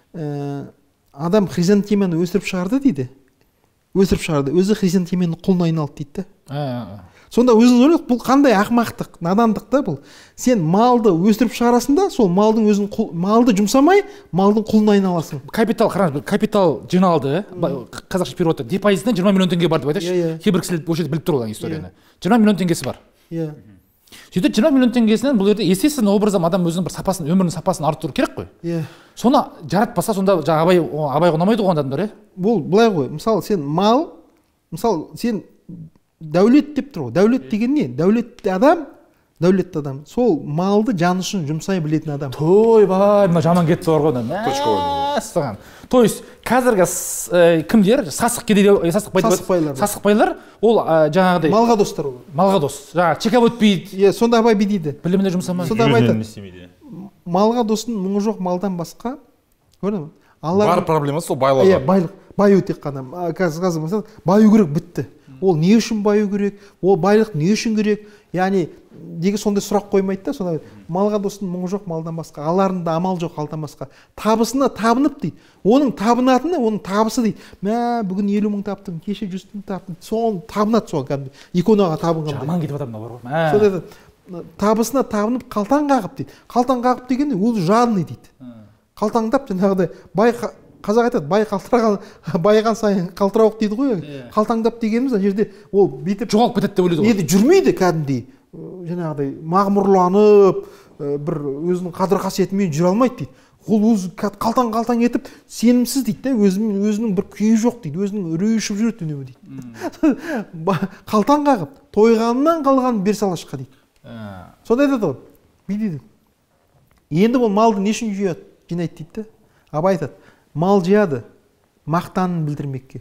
адам хризантеманы өсіріп шығарды дейді. Өсіріп шығарды, өзі хризантеменің құлына айналды дейді. Сонда өзіңіз ойлайық, бұл қандай ақымақтық, надандық та бұл. Сен малды өсіріп шығарасың да, сол малдың өзін малды жұмсамай, малдың құлына айналасың. Капитал, қараңыз, капитал жиналды, қазақша переводта депозитінен жиырма миллион теңге бар деп айтайықшы. Кейбір кісілер осы жерде біліп тұр ол историяны. жиырма миллион теңгесі бар. Иә. Сөйтіп жиырма миллион теңгесінен бұл жерде естественно образом адам өзінің бір сапасын, өмірінің сапасын арттыру керек қой. Иә. Соны жаратпаса сонда жаңа абай абайға ұнамайды ғой адамдар, иә? Бұл былай ғой, мысалы сен мал, мысалы сен дәулет деп тұр ғой. Дәулет деген не? Дәулетті адам, дәулетті адам. Сол малды жаны үшін жұмсай білетін адам. Тойбай, мына жаман кетті бар ғой. Мәссаған. То есть қазіргі кімдер? Сасық кедей, сасық байлар. Сасық байлар ол жаңағыдай малға достар ол. Малға дос. Жаңа чекап өтпейді. Иә, сонда абай бүй дейді. Біліміне жұмсамай. Сонда абай айтады. Малға достың мұңы жоқ малдан басқа. Көрдің бе? Бар проблемасы сол байлығы. Иә, байлық. Баю тек қана. Қазір мысалы баю керек бітті. Ол не үшін баю керек? Ол байлық не үшін керек? Яғни неге сондай сұрақ қоймайды да, сонда малға достың мұңы жоқ малдан басқа, аларында амал жоқ алдан басқа. Табысына табынып дейді. Оның табынатыны, оның табысы дейді. Мә, бүгін елу мың таптым, кеше жүз мың таптым. Соны табынады соған кәдімгі. Иконаға табынғандай. Жаман кетіп жатыр мына бар ғой. Сонда табысына табынып қалтаң қағып дейді. Қалтаң қағып дегенде ол жадный дейді. Қалтаңдап жаңағыдай бай қазақ айтады, бай қалтыраған, байыған сайын қалтырауық дейді ғой. Қалтаңдап дегеніміз ана жерде ол бүйтіп жоғалып кетеді деп ойлайды ғой. Енді жүрмейді кәдімгідей. Жаңағыдай мағмұрланып, бір өзінің қадір қасиетімен жүре алмайды дейді. Ол өзі қалтаң-қалтаң етіп, сенімсіз дейді да, өзінің өзінің бір күйі жоқ дейді, өзінің үрейі ұшып жүреді үнемі дейді. Қалтаң қағып, тойғаннан қалған бер салашқа дейді. Сонда айтады ғой, бүй дейді. Енді бұл малды не үшін жинайды дейді да? Абай айтады, мал жияды мақтанын білдірмекке.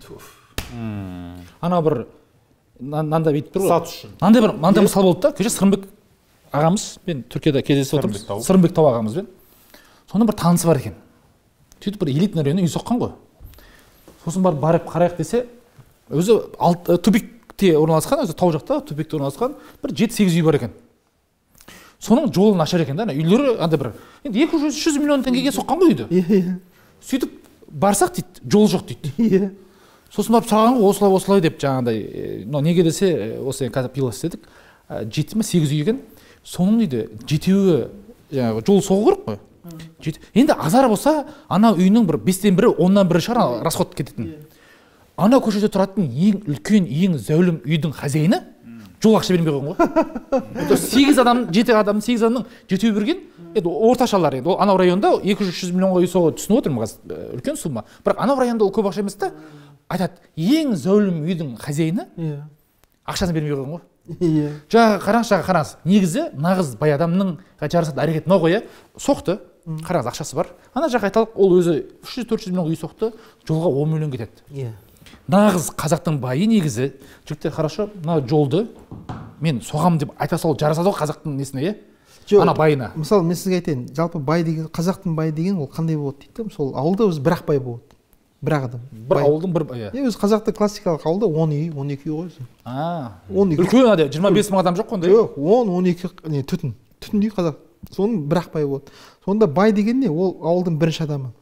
Ана бір мынандай бүйтіп тұр ғой. Сат үшін. Мынандай бір мынандай мысал болды да, кеше Сырымбек ағамызбен Түркияда кездесіп отырмыз. Сырымбек тау ағамызбен. Соның бір танысы бар екен. Сөйтіп бір элитный районда үй соққан ғой. Сосын барып барып қарайық десе, өзі тупикте орналасқан, өзі тау жақта тупикте орналасқан бір жеті сегіз үй бар екен. Соның жолы нашар екен да, үйлері андай бір енді екі жүз үш жүз миллион теңгеге соққан ғой үйді. Сөйтіп барсақ дейді, жол жоқ дейді. Сосын барып сұраған ғой, осылай осылай деп жаңағыдай, неге десе, осы қазір пила істедік, жеті ме сегіз үй екен. Соның дейді жетеуі жаңағы жол соғу керек қой. Енді азар болса, ана үйінің бір бестен бірі, оннан бірі шығар расход кететін. Ана көшеде тұратын ең үлкен, ең зәулім үйдің хозяйыны жол ақша бермей қойған ғой. сегіз адам, жеті адам, сегіз адамның жетеуі берген, енді орташалар енді. Анау районда екі жүз үш жүз миллионға үй соғуы түсініп отырмын қазір, үлкен сума. Бірақ анау районда ол көп ақша емес та, айтады, ең зәулім үйдің хозяйыны ақшасын бермей қойған ғой. Жаңағы қараңыз, жаңағы қараңыз. Негізі нағыз бай адамның жарысады әрекет мынау ғой, соқты. Қараңыз, ақшасы бар. Ана жаққа айталық, ол өзі үш жүз төрт жүз миллион үй соқты, жолға он миллион кетеді. Нағыз қазақтың байы негізі, жігіттер хорошо, мына жолды мен соғам деп айта сол жарасады ғой қазақтың несіне, е? Ана байына. Мысалы, мен сізге айтайын, жалпы бай деген, қазақтың бай деген ол қандай болады дейді? Сол ауылда өзі бір-ақ бай болады. Бір-ақ адам. Бір ауылдың бір бай. Е, өзі қазақта классикалық ауылда он үй, он екі үй ғой өзі. А, үлкен ада жиырма бес мың адам жоқ қой. Жоқ, он он екі не түтін. Түтін үй қазақ. Соның бір-ақ бай болады. Сонда бай деген не? Ол ауылдың бірінші адамы.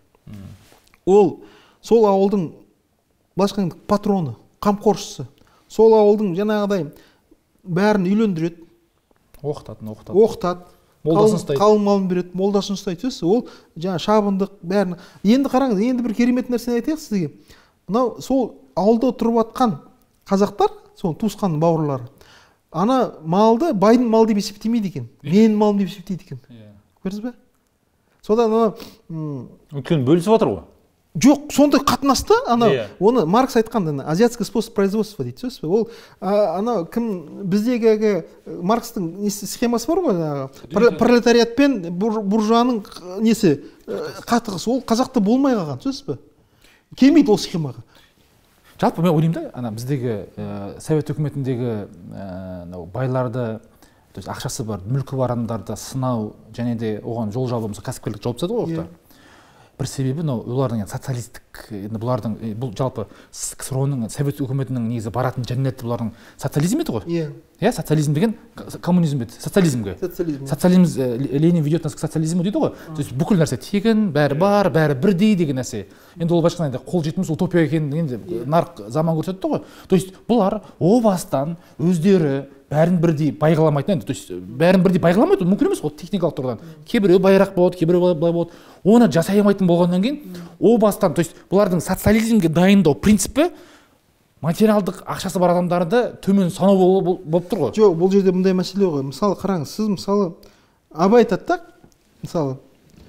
Ол сол ауылдың басқа патроны, қамқоршысы. Сол ауылдың жаңағыдай бәрін үйлендіреді. Оқытатын, оқытатын. Оқытады. молдасын ұстайды, қалың малын береді, молдасын ұстайды. Сөз ол жаңа шабындық бәрін. Енді қараңыз, енді бір керемет нәрсені айтайық сізге. Мынау сол ауылда тұрып жатқан қазақтар, сол туысқан бауырлары, ана малды байдың малы деп есептемейді екен, менің малым деп есептейді екен. Көрдіңіз бе? Содан ана өйткені бөлісіп жатыр ғой. Жоқ, сондай қатынасты, ана оны Маркс айтқан, азиатский способ производства дейді. Сөз бе? Ол ана кім біздегі Маркстың схемасы бар ғой, пролетариат пен буржуаның несі қақтығысы, ол қазақта болмай қалған. Сөз бе? Келмейді ол схемаға. Жалпы мен ойлаймын да, ана біздегі совет үкіметіндегі байларды, ақшасы бар, мүлкі бар адамдарды сынау және де оған жол жабу, кәсіпкерлік жауып тастады ғой. Бір себебі олардың социалистік, бұлардың бұл жалпы КСРО-ның, совет үкіметінің негізі баратын жәннеті бұлардың социализм еді ғой. Иә, социализм деген коммунизм еді, социализмге. Социализм, Ленин ведет нас к социализму дейді ғой. То есть бүкіл нәрсе тегін, бәрі бар, бәрі бірдей деген нәрсе. Енді ол башқа енді қол жетімсіз утопия екенін енді нарық заман көрсетті ғой. То есть бұлар о бастан өздері бәрін бірдей байғаламайтын енді, то есть бәрін бірдей байғаламайды, мүмкін емес ол техникалық тұрғыдан. Кейбіреу байрақ болады, кейбіреу былай болады. Оны жасай алмайтын болғаннан кейін о бастан, то есть бұлардың социализмге дайындау принципі материалдық ақшасы бар адамдарды төмен санау болып тұр ғой. Жоқ, бұл жерде мұндай мәселе ғой. Мысалы қараңыз, сіз мысалы Абай айтады да, мысалы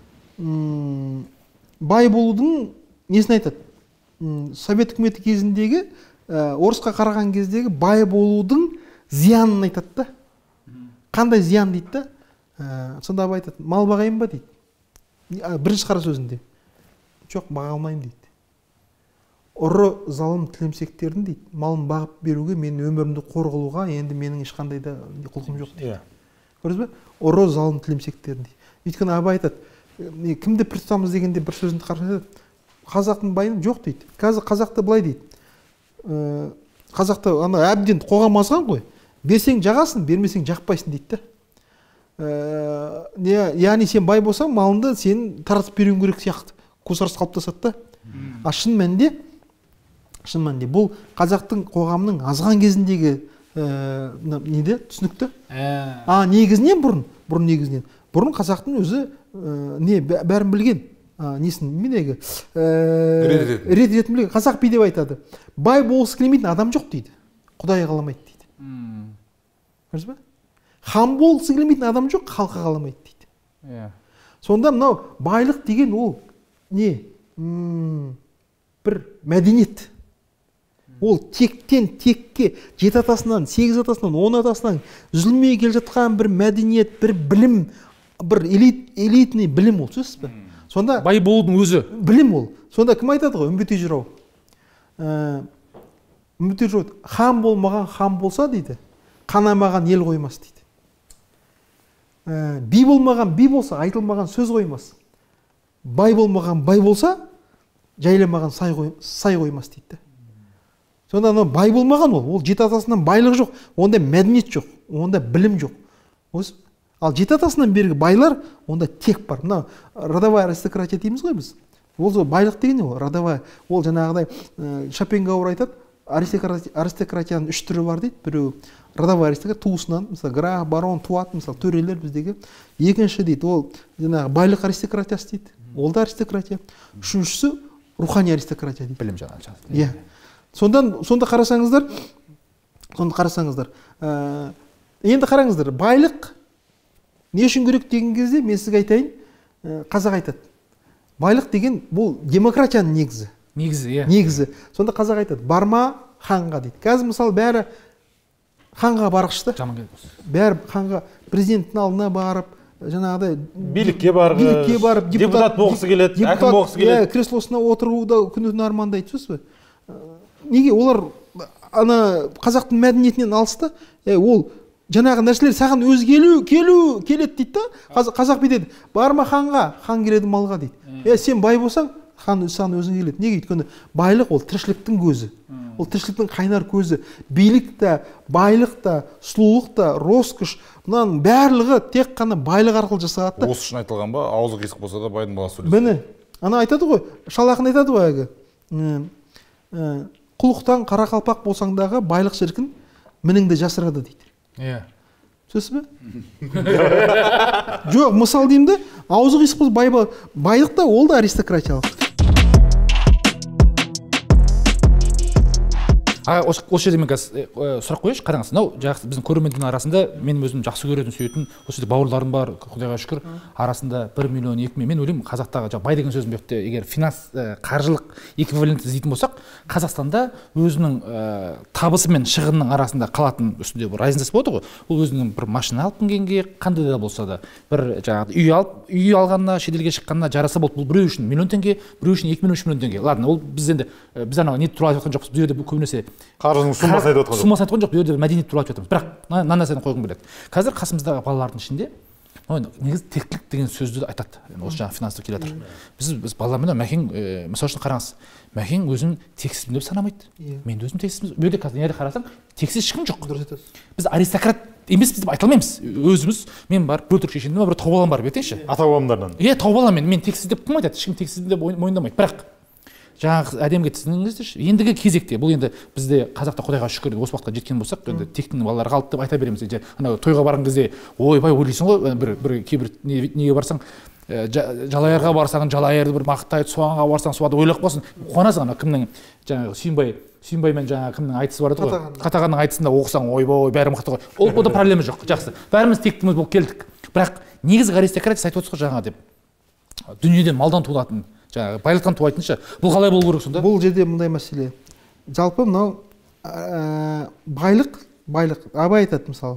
бай болудың несін айтады? Совет үкіметі кезіндегі орысқа қараған кездегі бай болудың зиянын айтады да. Қандай зиян дейді да? Сонда Абай айтады, мал бағайын ба дейді. Бірінші қара сөзінде. Жоқ, баға алмаймын дейді. Ұры залым тілемсектердің дейді, малын бағып беруге, мен өмірімді қор қылуға енді менің ешқандай да құлқым жоқ дейді. Көрдіңіз бе? Ұры залым тілемсектердің дейді. Өйткені Абай айтады, кімді пір тұтамыз дегенде бір сөзінде қарсы айтады, қазақтың байын жоқ дейді. Қазір қазақта былай дейді. Қазақта ана әбден қоғам азған ғой. Берсең жағасың, бермесең жақпайсың дейді да. Яғни сен бай болсаң, малыңды сен таратып беруің керек сияқты көзқарас қалыптасады да. А шын мәнінде, шын мәнінде бұл қазақтың қоғамның азған кезіндегі неде түсінікті. А негізінен бұрын, бұрын негізінен, бұрын қазақтың өзі не бәрін білген, несін менегі рет ретін білген. Қазақ би деп айтады. Бай болғысы келмейтін адам жоқ дейді. Құдай қаламайды дейді. Көрдіңіз бе? Хан болғысы келмейтін адам жоқ, халқы қаламайды дейді. Сонда мынау байлық деген ол не? Бір мәдениет. Ол тектен текке, жеті атасынан, сегіз атасынан, он атасынан үзілмей келе жатқан бір мәдениет, бір білім, бір элитный білім ол, сөзсіз бе? Сонда бай болудың өзі білім ол. Сонда кім айтады ғой? Үмбетей жырау. Үмбетей жырау, хан болмаған хан болса дейді, қанамаған ел қоймас дейді. Би болмаған би болса, айтылмаған сөз қоймас. Бай болмаған бай болса, жайламаған сай қоймас дейді. Сонда бай болмаған ол, ол жеті атасынан байлық жоқ, онда мәдениет жоқ, онда білім жоқ. Ал жеті атасынан бергі байлар, онда тек бар. Мына родовая аристократия дейміз ғой біз. Ол байлық деген ол, родовая. Ол жаңағыдай Шопенгауэр айтады, аристократияның үш түрі бар дейді. Біреу родовая аристократия туысынан, мысалы граф, барон, туат, мысалы төрелер біздегі. Екінші дейді, ол жаңағы байлық аристократиясы дейді. Ол да аристократия. Үшіншісі рухани аристократия дейді. Білім жағынан. Иә. Сонда сонда қарасаңыздар, сонда қарасаңыздар, енді қараңыздар, байлық не үшін керек деген кезде мен сізге айтайын, қазақ айтады. Байлық деген бұл демократияның негізі. Негізі, иә. Негізі. Сонда қазақ айтады, барма ханға дейді. Қазір мысалы бәрі ханға барғышты. Жаман келді. Бәрі ханға, президенттің алдына барып, жаңағыдай билікке барып, билікке барып, депутат болғысы келеді, әкім болғысы келеді. Иә, креслосына отыруда күні-түні армандайды, сөз бе? Неге олар ана қазақтың мәдениетінен алысты? Ол жаңағы нәрселер саған өз келу, келу, келеді дейді да. Қазақ бедеді, барма ханға, хан келеді малға дейді. Е, сен бай болсаң, хан саған өзің келеді. Неге? Өйткені байлық ол тіршіліктің көзі. Ол тіршіліктің қайнар көзі. Билік та, байлық та, сұлулық та, роскош, мынаның барлығы тек қана байлық арқылы жасалады да. Осы үшін айтылған ба, аузы қисық болса да байдың баласы өледі. Міне, ана айтады ғой, Шал ақын айтады ғой әлгі. Құлықтан қарақалпақ болсаңдағы байлық шіркін мініңді жасырады дейді. Иә. түсінесіз бе? Жоқ, мысал деймін де, аузы қисық болса байлық та ол да аристократиялық. Осы жерде мен қазір сұрақ қояйыншы, қараңыз, мынау жақсы біздің көрермендердің арасында менің өзім жақсы көретін, сүйетін, осы жерде бауырларым бар, Құдайға шүкір, арасында бір миллион, екі миллион. Мен ойлаймын, қазақтағы бай деген сөзім жоқ, егер финанс қаржылық эквивалент іздейтін болсақ, Қазақстанда өзінің табысы мен шығынның арасында қалатын үстінде бір разницасы болады ғой. Ол өзінің бір машина алып мінгенге, қандай да болса да, бір жаңағы үй алып, үй алғанына, шетелге шыққанына жараса болды. Бұл біреу үшін миллион теңге, біреу үшін екі миллион, үш миллион теңге. Ладно, ол біз енді біз анау не туралы айтып жатқан жоқпыз. Бұл жерде көбінесе қаржының суммасын айтып жатқан суммасын айтқан жоқ, бұл жерде мәдениет туралы айтып жатырмыз. Бірақ мына нәрсені қойғым келеді. Қазір қасымыздағы балалардың ішінде негізі тектілік деген сөзді айтады. Осы жаңағы финансты келе жатыр. Біз біз балалармен Мәкең, мысалы үшін қараңыз, Мәкең өзін тексізбін деп санамайды. Мен өзім тексізбін. бұл жерде қазір неге қарасаң, тексіз ешкім жоқ. Біз аристократ емеспіз деп айта алмаймыз. Өзіміз мен бар, бөлтірік шешемнен бір тауып аламын бар, бетейші. Ата бабамдардан. Иә, тауып аламын мен. Мен тексіз деп кім айтады? Ешкім тексіз деп мойындамайды. Бірақ жаңағы әдеміге түсініңіздерші, ендігі кезекте бұл енді бізде қазақта Құдайға шүкір осы уақытқа жеткен болсақ, енді тектің балалары қалды деп айта береміз. Анау тойға барған кезде ойбай ойлайсың ғой, бір бір кейбір неге барсаң, жалайырға барсаң жалайырды бір мақтайды, соғанға барсаң соғады ойлап қаласың, қуанасың. Ана кімнің жаңағы Сүйінбай Сүйінбай мен жаңағы кімнің айтысы бар еді ғой, Қатағанның айтысында оқысаң ойбай бәрі мықты ғой. Ол да проблема жоқ, жақсы. Бәріміз тектіміз болып келдік. Бірақ негізгі аристократия айтып отырсыз ғой жаңа деп дүниеден малдан туылатын жаңағы байлықтан туайтыншы. Бұл қалай болу керек сонда? Бұл жерде мындай мәселе. Жалпы мынау байлық, байлық. Абай айтады мысалы.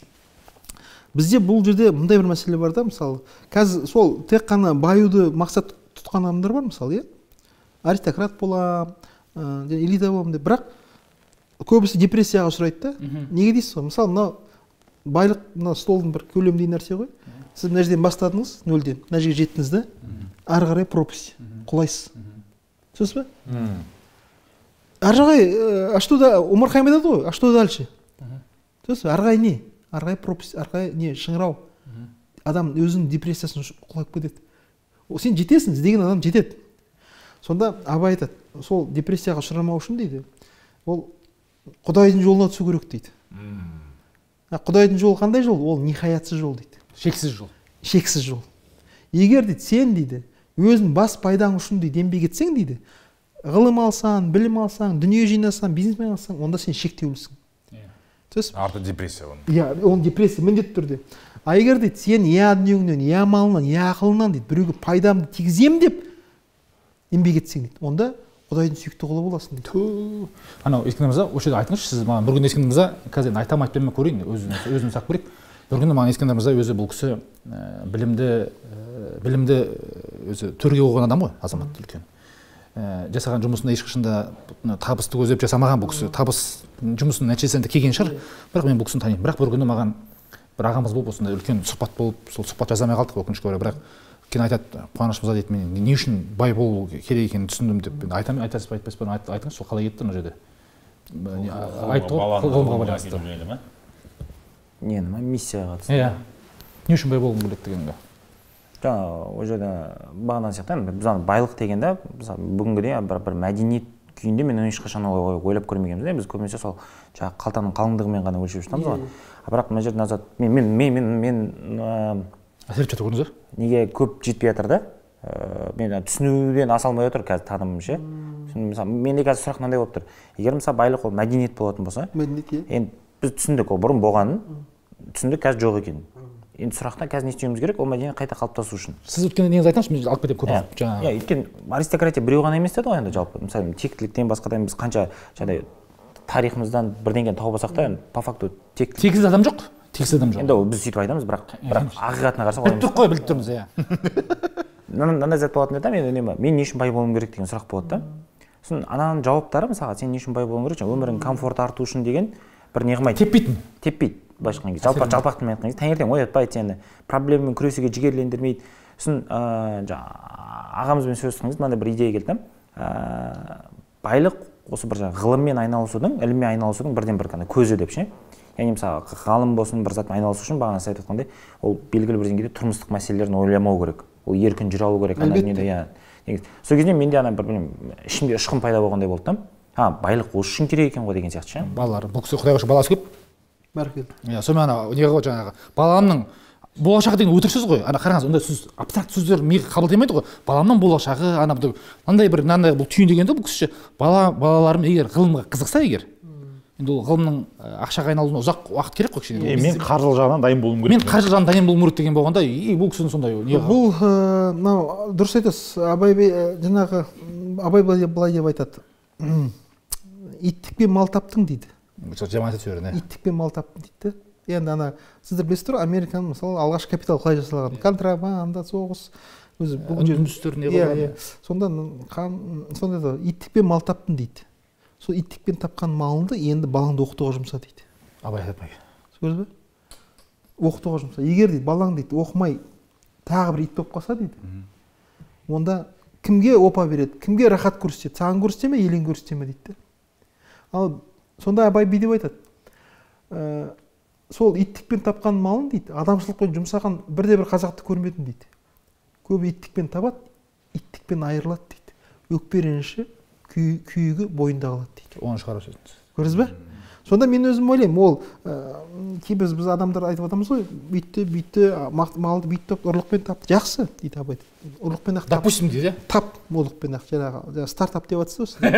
Бізде бұл жерде мындай бір мәселе бар да, мысалы. Қазір сол тек қана баюды мақсат тұтқан адамдар бар, мысалы, иә? Аристократ боламын, элита боламын деп. Бірақ көбісі депрессияға ұшырайды да. Неге дейсіз ғой? Мысалы, мынау байлық, мынау столдың бір көлемдей нәрсе ғой. Сіз мына жерден бастадыңыз, нөлден, мына жерге жеттіңіз да. Ары қарай пропасть, құлайсыз. Түсінесіз бе? Ары қарай, а что да, Омар Хайям айтады ғой, а что дальше? Түсінесіз бе? Ары қарай не? Ары қарай пропасть, ары қарай не? Шыңырау. Адам өзінің депрессиясын құлап кетеді. Сен жетесің, іздеген адам жетеді. Сонда Абай айтады, сол депрессияға ұшырамау үшін дейді, ол Құдайдың жолына түсу керек дейді. Құдайдың жолы қандай жол? Ол ниһаятсыз жол дейді. Шексіз жол. Шексіз жол. Егер дейді, сен дейді, өзің бас пайдаң үшін дейді, еңбек етсең дейді, ғылым алсаң, білім алсаң, дүние жинасаң, бизнесмен алсаң, онда сен шектеулісің. Түсінесіз бе? Арты депрессия оның. Иә, оның депрессия міндетті түрде. А егер дейді, сен я дүниеңнен, я малынан, я ақылынан дейді, біреуге пайдамды тигіземін деп еңбек етсең дейді, онда Құдайдың сүйікті құлы боласың дейді. Анау Ескендір мырза, осы жерде айтыңызшы, сіз маған бір күн Ескендір мырза, қазір айтамын айтпай ма көрейін, өзіміз сақ көрейік. Бір күні маған Ескендір мырза өзі бұл кісі білімді білімді өзі төрге қойған адам ғой, азамат үлкен. Жасаған жұмысында ешқашанда табысты көздеп жасамаған бұл кісі. Табыс жұмысының нәтижесінде келген шығар. Бірақ мен бұл кісіні танимын. Бірақ бір күні маған бір ағамыз болып осындай үлкен сұхбат болып, сол сұхбат жасамай қалдық өкінішке орай. Бірақ кейін айтады, Қуаныш мырза дейді, мен не үшін бай болу керек екенін түсіндім деп. Айтамын, айтасыз ба, айтпайсыз ба, айтыңыз, сол қалай кетті мына жерде. Айтты ғой, ғылымға байланысты. Не, миссияға қатысты. Иә. Не үшін бай болғым келеді дегенге. Жаңа ол жерде бағанағы сияқты біз байлық дегенде бүгінгідей бір бір мәдениет күйінде мен ешқашан ойлап көрмегенбіз де, біз көбінесе сол жаңағы қалтаның қалыңдығымен ғана өлшеп жатамыз ғой. Бірақ мына жерде назар мен мен мен мен әсер етіп жатыр көрдіңіздер? Неге көп жетпей жатыр да? Мен түсінуден аса алмай отыр қазір танымым ше. Мысалы менде қазір сұрақ мынандай болып тұр. Егер мысалы байлық ол мәдениет болатын болса, мәдениет иә. Енді біз түсіндік, ол бұрын болғанын, түсіндік, қазір жоқ екенін. Енді сұрақта қазір не істеуіміз керек, ол мәдениет қайта қалыптасу үшін. Сіз өткенде негізі айтыңызшы, мен алып кетемін көп жаңағы. Иә, өйткені аристократия біреу ғана емес деді ғой енді жалпы. Мысалы тектіліктен басқадан біз қанша жаңағыдай тарихымыздан бірдеңені тауып алсақ та, по факту тек тексіз адам жоқ. Тексіз адам жоқ. Енді ол біз сөйтіп айтамыз, бірақ бірақ ақиқатына қарасақ біліп тұрық қой, біліп тұрмыз, иә. Мынандай зат болатын еді, мен үнемі мен не үшін бай болуым керек деген сұрақ болады да. Сосын ананың жауаптары мысалға сен не үшін бай болуың керек, өмірің комфорт арту үшін деген бір не қылмайды. Теппейтін. Теппейді. Былайша айтқан кезде жалпақ жалпақтың айтқан кезде таңертең оятпайды сені, проблемамен күресуге жігерлендірмейді. Сосын ағамызбен сөйлескен кезде мынандай бір идея келді. Байлық осы бір жаңағы ғылыммен айналысудың, іліммен айналысудың бірден бір ғана көзі деп ше. Яғни мысалы ғалым болсын, бір затпен айналысу үшін бағана сіз айтып жатқандай, ол белгілі бір деңгейде тұрмыстық мәселелерін ойламау керек. Ол еркін жүре алу керек. Ана дүниеде иә. Сол кезде менде ана бір білмеймін, ішімде ұшқын пайда болғандай болды да. А, байлық осы үшін керек екен ғой деген сияқты ше. Балалар, бұл кісі Құдайға шүкір баласы көп. бәрекелді. иә сонымен ана не ғой жаңағы баламның болашағы деген өтірік сөз ғой. Ана қараңыз, ондай сөз абстракт сөздер миға қабылдамайды ғой. Баламның болашағы, ана мынандай бір мынандай бұл түйіндегенде бұл кісіше бала балаларым егер ғылымға қызықса егер, енді ол ғылымның ақшаға айналуына ұзақ уақыт керек қой кішкене. Мен қаржылық жағынан дайын болуым керек. Мен қаржылық жағынан дайын болуым керек деген болғанда, и бұл кісінің сондай не. Бұл мынау дұрыс айтасыз. Абай жаңағы Абай былай деп айтады. Иттікпен мал таптың дейді. Жаман айтып жіберді. Иттікпен мал таптың дейді. Енді ана сіздер білесіздер, Американың мысалы алғаш капитал қалай жасалған? Контрабанда, соғыс, өзі бұл үндістер не қылған. Сонда сонда да иттікпен мал таптың дейді. Сол иттікпен тапқан малыңды енді балаңды оқытуға жұмса дейді. Абай айтпай. Көрдіңіз бе? Оқытуға жұмса. Егер дейді балаң дейді оқымай тағы бір ит болып қалса дейді. Онда кімге опа береді? Кімге рахат көрсетеді? Саған көрсете ме, елең көрсете ме дейді. Ал сонда Абай бүй деп айтады. Сол иттікпен тапқан малын дейді, адамшылықпен жұмсаған бірде бір қазақты көрмедім дейді. Көбі иттікпен табады, иттікпен айырылады дейді. Өкпе реніші күйігі бойында қалады дейді. Оны шығара сөзіңіз. Көрдіңіз бе? Сонда мен өзім ойлаймын, ол кейбір біз адамдар айтып отырмыз ғой, бүйтті, бүйтті, малды бүйтті, ұрлықпен тапты. Жақсы дейді Абай. Ұрлықпен ақ тап. Допустим дейді. Тап, ұрлықпен ақ жаңағы стартап деп жатсыз ғой.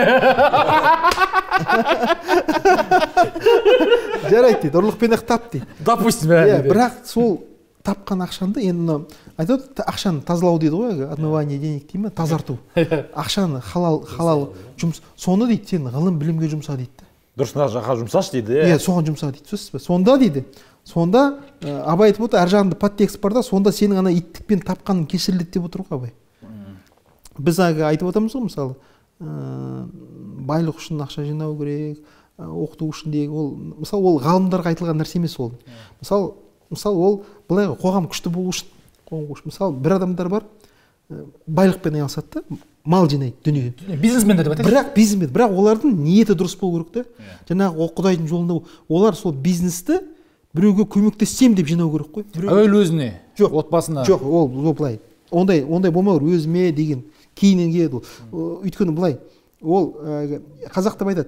Жарайды дейді, ұрлықпен ақ тап дейді. Допустим. Бірақ сол тапқан ақшанды енді айтады, ақшаны тазалау дейді ғой, отмывание денег дейді ме, тазарту. Ақшаны халал халал жұмыс. Соны дейді, сен ғылым білімге жұмса дейді. Дұрысына жаққа жұмсашы дейді. Иә, соған жұмса дейді. Сөзсіз бе? Сонда дейді. Сонда Абай айтып отыр, әр жағында подтекст бар да, сонда сенің ана иттікпен тапқаның кешіріледі деп отыр ғой Абай. Біз айтып отырмыз ғой, мысалы, байлық үшін ақша жинау керек, оқыту үшін деген ол, мысалы, ол ғалымдарға айтылған нәрсе емес ол. Мысалы, мысалы ол былай ғой, қоғам күшті болу үшін, қоғам күшті. Мысалы, бір адамдар бар, байлықпен айналысады да, мал жинайды дүниеге. Бизнесмендер деп айтайық. Бірақ бизнесмен, бірақ олардың ниеті дұрыс болу керек та. Жаңағы Құдайдың жолында олар сол бизнесті біреуге көмектессем деп жинау керек қой. Әуелі өзіне, жоқ, отбасына. Жоқ, ол былай. Ондай, ондай болмау керек, өзіме деген кейіннен келеді ол. Өйткені былай, ол қазақта айтады.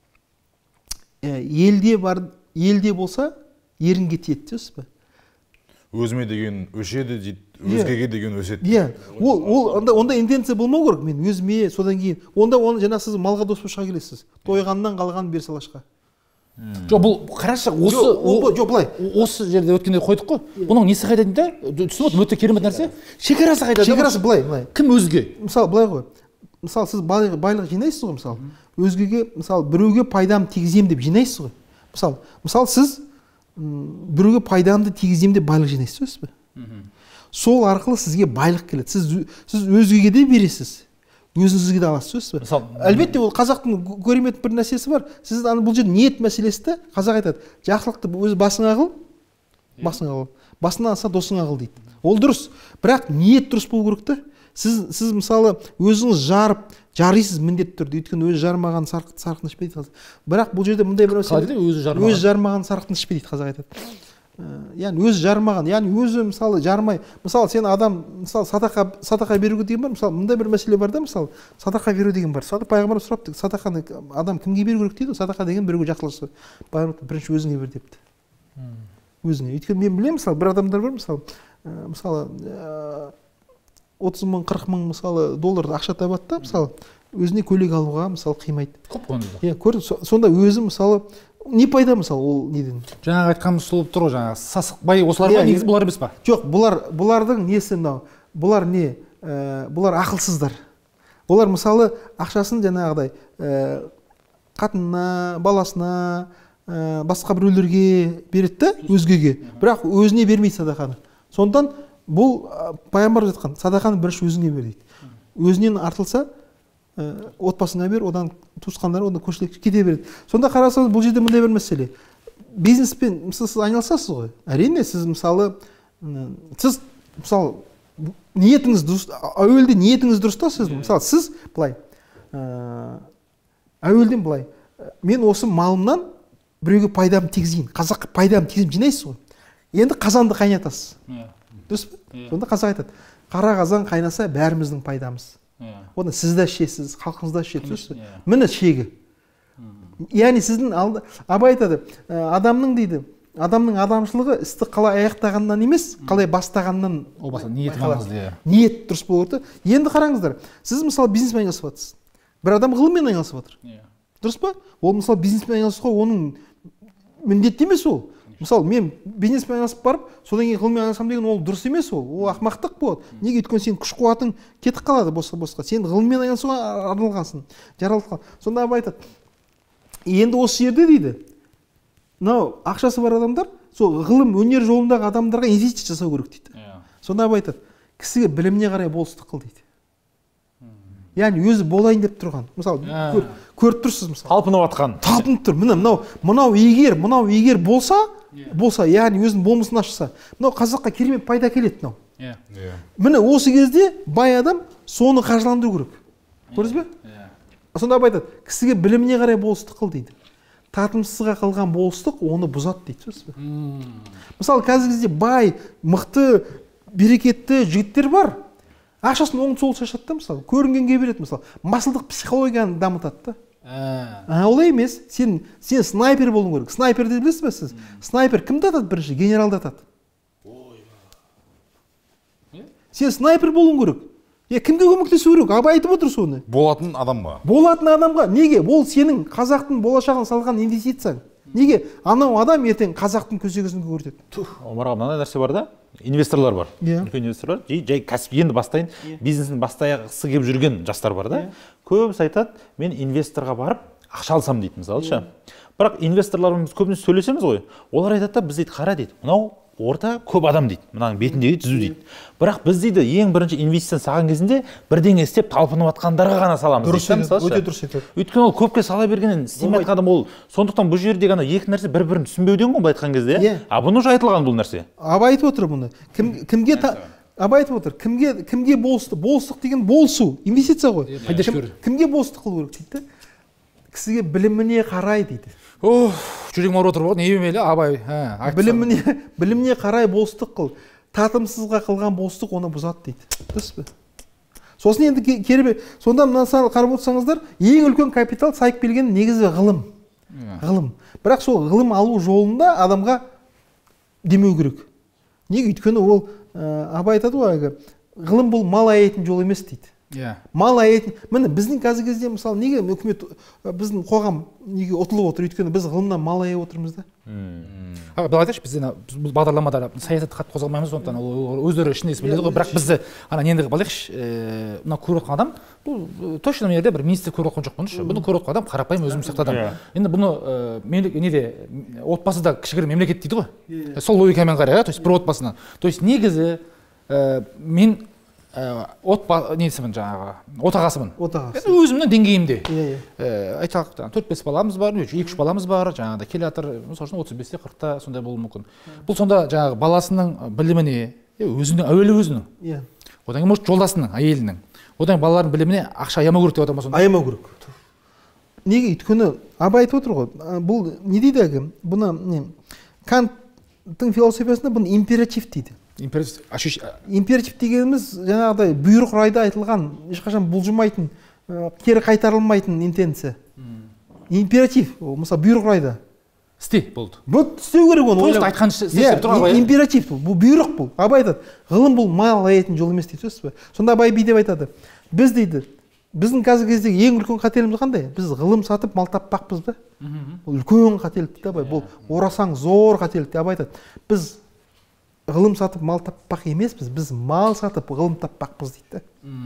Елде бар, елде болса, ерінге тиеді дейсіз бе? Өзіме деген өшеді дейді, өзгеге деген өседі. Иә, ол ол онда онда интенция болмау керек. Мен өзіме, содан кейін онда оны жаңа сіз малға дос болып шыға келесіз. Тойғаннан қалған бер салашқа. Жоқ, бұл қарашы, осы жоқ былай. Осы жерде өткенде қойдық қой. Бұның несі қайда дейді? Түсініп отырмын, өте керемет нәрсе. Шекарасы қайда? Шекарасы былай, былай. Кім өзге? Мысалы былай ғой. Мысалы сіз байлық жинайсыз ғой, мысалы. Өзгеге, мысалы, біреуге пайдам тигізем деп жинайсыз ғой. Мысалы, мысалы сіз біреуге пайдамды тигізем деп байлық жинайсыз бе? Сол арқылы сізге байлық келеді. Сіз сіз өзгеге де бересіз. Өзіңізге де аласыз бе? Әлбетте ол қазақтың көрмейтін бір нәрсесі бар. Сіз бұл жерде ниет мәселесі де қазақ айтады. Жақсылықты өз басыңа қыл, басыңа қыл. Басыңнан аса досыңа қыл дейді. Ол дұрыс. Бірақ ниет дұрыс болу керек та. Сіз сіз мысалы өзіңіз жарып жарайсыз міндетті түрде. Өйткені өзі жармаған сарқытын ішпе дейді. Бірақ бұл жерде мындай бір мәселе өзі жармаған сарқытын ішпе дейді қазақ айтады. Яғни өзі жармаған, яғни өзі мысалы жармай, мысалы сен адам мысалы садақа садақа беруге деген бар, мысалы мындай бір мәселе бар да, мысалы садақа беру деген бар. Садақа пайғамбарымыз сұрапты, садақаны адам кімге беру керек дейді? Садақа деген біреуге жақсылықшы. Пайғамбар бірінші өзіңе бер депті. Өзіңе. Өйткені мен білемін, мысалы бір адамдар бар, мысалы мысалы отыз мың қырық мың мысалы доллар ақша табады да, мысалы өзіне көйлек алуға мысалы қимайды. Көп қой. Иә, көр, сонда өзі мысалы не пайда мысалы ол неден? Жаңағы айтқанымыз сол болып тұр ғой, жаңағы сасық бай осылар ма, негізі бұлар емес па? Жоқ, бұлар бұлардың несі мынау? Бұлар не? Бұлар ақылсыздар. Олар мысалы ақшасын жаңағыдай қатынына, баласына, басқа біреулерге береді да, өзгеге. Бірақ өзіне бермейді садақаны. Сондан бұл пайғамбар айтқан, садақаны бірінші өзіңе бер дейді. Өзінен артылса отбасыңа бер, одан туысқандар, одан көршілер кете береді. Сонда қарасаңыз бұл жерде мындай бір мәселе. Бизнеспен мысалы сіз айналысасыз ғой. Әрине сіз мысалы сіз мысалы ниетіңіз дұрыс, әуелде ниетіңіз дұрыс та сіз. Мысалы сіз былай әуелден былай мен осы малымнан біреуге пайдам тигізейін. Қазаққа пайдам тигізейін жинайсыз ғой. Енді қазанды қайнатасыз. Дұрыс па? Сонда қазақ айтады. Қара қазан қайнаса бәріміздің пайдамыз. Оны сіз де ішесіз, халқыңыз да ішеді. Міне шегі. Яғни сіздің алды Абай айтады, адамның дейді, адамның адамшылығы істі қалай аяқтағаннан емес, қалай бастағаннан О баса ниеті маңызды. Ниет дұрыс болу керек. Енді қараңыздар, сіз мысалы бизнеспен айналысып жатырсыз. Бір адам ғылыммен айналысып жатыр. Дұрыс па? Ол мысалы бизнеспен айналысуға оның міндетті емес ол. Мысалы мен бизнеспен айналысып барып, содан кейін ғылыммен айналысамын деген ол дұрыс емес ол. Ол ақымақтық болады. Неге? Өйткені сен күш қуатың кетіп қалады босқа-босқа. Сен ғылыммен айналысуға арналғансың, жаралған. Сонда Абай айтады, енді осы жерде дейді, мынау ақшасы бар адамдар, сол ғылым, өнер жолындағы адамдарға инвестиция жасау керек дейді. Сонда Абай айтады, кісіге біліміне қарай болыстық қыл дейді. Яғни өзі болайын деп тұрған. Мысалы, көріп тұрсыз мысалы. Талпынып атқан. Талпынып тұр. Міне, мынау, мынау егер, мынау егер болса, болса, яғни өзінің болмысын ашса, мынау қазаққа керемет пайда келеді мынау. Міне осы кезде бай адам соны қаржыландыру керек. Көрдіңіз бе? Сонда Абай айтады, кісіге біліміне қарай болыстық қыл дейді. Татымсызға қылған болыстық оны бұзады дейді, сөз бе? Мысалы, қазіргі кезде бай, мықты, берекетті жігіттер бар. Ақшасын оң сол шашады да, мысалы, көрінгенге береді, мысалы, масылдық психологияны дамытады да. Олай емес, сен сен снайпер болуың керек. Снайперді білесіз бе сіз? Снайпер кімді атады бірінші? Генералды атады. Сен снайпер болуың керек. Е, кімге көмектесу керек? Абай айтып отыр соны. Болатын адамға. Болатын адамға. Неге? Ол сенің қазақтың болашағын салған инвестицияң. Неге? Анау адам ертең қазақтың көсегесін көрсетеді. Омарға мынандай нәрсе бар да, инвесторлар бар. Үлкен инвесторлар, жай кәсіп енді бастайын, бизнесін бастағысы келіп жүрген жастар бар да. Көбісі айтады, мен инвесторға барып ақша алсам дейді, мысалшы. Бірақ инвесторларымыз көбінесе сөйлесеміз ғой. Олар айтады да, біз дейді, қара дейді, мынау орта көп адам дейді, мынаның бетіндегі түзу дейді. Бірақ біз дейді, ең бірінші инвестицияны саған кезінде бірдеңе істеп талпынып атқандарға ғана саламыз дейді, мысалшы. Өте дұрыс айтады. Өйткені ол көпке сала бергеннен істемей жатқан адам ол. Сондықтан бұл жерде ғана екі нәрсе бір-бірін түсінбеуден ғой былай айтқан кезде. А бұны уже айтылған бұл нәрсе. Абай айтып отыр бұны. Кімге Абай айтып отыр, кімге кімге болыстық, болыстық деген болсу, инвестиция ғой. Кімге болыстық қылу керек дейді? Кісіге біліміне қарай дейді. О, жүрегім ауырып отыр ғой, не емелі Абай, біліміне біліміне қарай болыстық қыл. Татымсызға қылған болыстық оны бұзады дейді. Дұрыс па? Сосын енді керебе, сонда мына қарап отырсаңыздар, ең үлкен капитал сайып келген негізі ғылым. Ғылым. Бірақ сол ғылым алу жолында адамға демеу керек. Неге? Өйткені ол Абай айтады ғой, ғылым бұл мал аяйтын жол емес дейді. Мал аяйтын. Міне біздің қазіргі кезде мысалы неге үкімет, біздің қоғам неге ұтылып отыр? Өйткені біз ғылымнан мал аяй отырмыз да. Бұл айтайыншы, біз бұл бағдарламада саясатты қатты қозғалмаймыз, сондықтан өздері ішінде біледі ғой. Бірақ бізді ана енді балайықшы, мына көріп отқан адам, бұл точно мен жерде бір министр көріп отқан жоқпын. Бұны көріп отқан адам қарапайым өзім сияқты адам. Енді бұны неде отбасыда кішігірім мемлекет дейді ғой. Сол логикамен қарай, то есть бір отбасына. То есть негізі мен отбасы несімін жаңағы отағасымын. Отағасы. Өзімнің деңгейімде. Айталық, төрт бес баламыз бар, екі үш баламыз бар, жаңағыда келе жатыр, мысалы үшін отыз бесте қырықта сондай болуы мүмкін. Бұл сонда жаңағы баласының біліміне, өзінің, әуелі өзінің. Одан кейін может жолдасының, әйелінің. Одан кейін балалардың біліміне ақша аямау керек деп отырмын сонда. Аямау керек. Неге? Өйткені Абай айтып отыр ғой. Бұл не дейді әлгі? Бұны Канттың философиясында бұны императив дейді. Императив дегеніміз жаңағыдай бұйрық райда айтылған, ешқашан бұлжымайтын, кері қайтарылмайтын интенция. Императив, мысалы бұйрық райда. Істе болды. Бұл істеу керек оны. Просто айтқан істеп тұр Абай. Императив бұл, бұл бұйрық бұл. Абай айтады, ғылым бұл мал аяйтын жол емес дейді, сөз бе? Сонда Абай бүй деп айтады. Біз дейді, біздің қазіргі кездегі ең үлкен қателігіміз қандай? Біз ғылым сатып мал таппақпыз ба? Бұл үлкен қателік дейді Абай. Бұл орасан зор қателік деп Абай айтады. Біз ғылым сатып мал таппақ емеспіз, біз мал сатып ғылым таппақпыз дейді.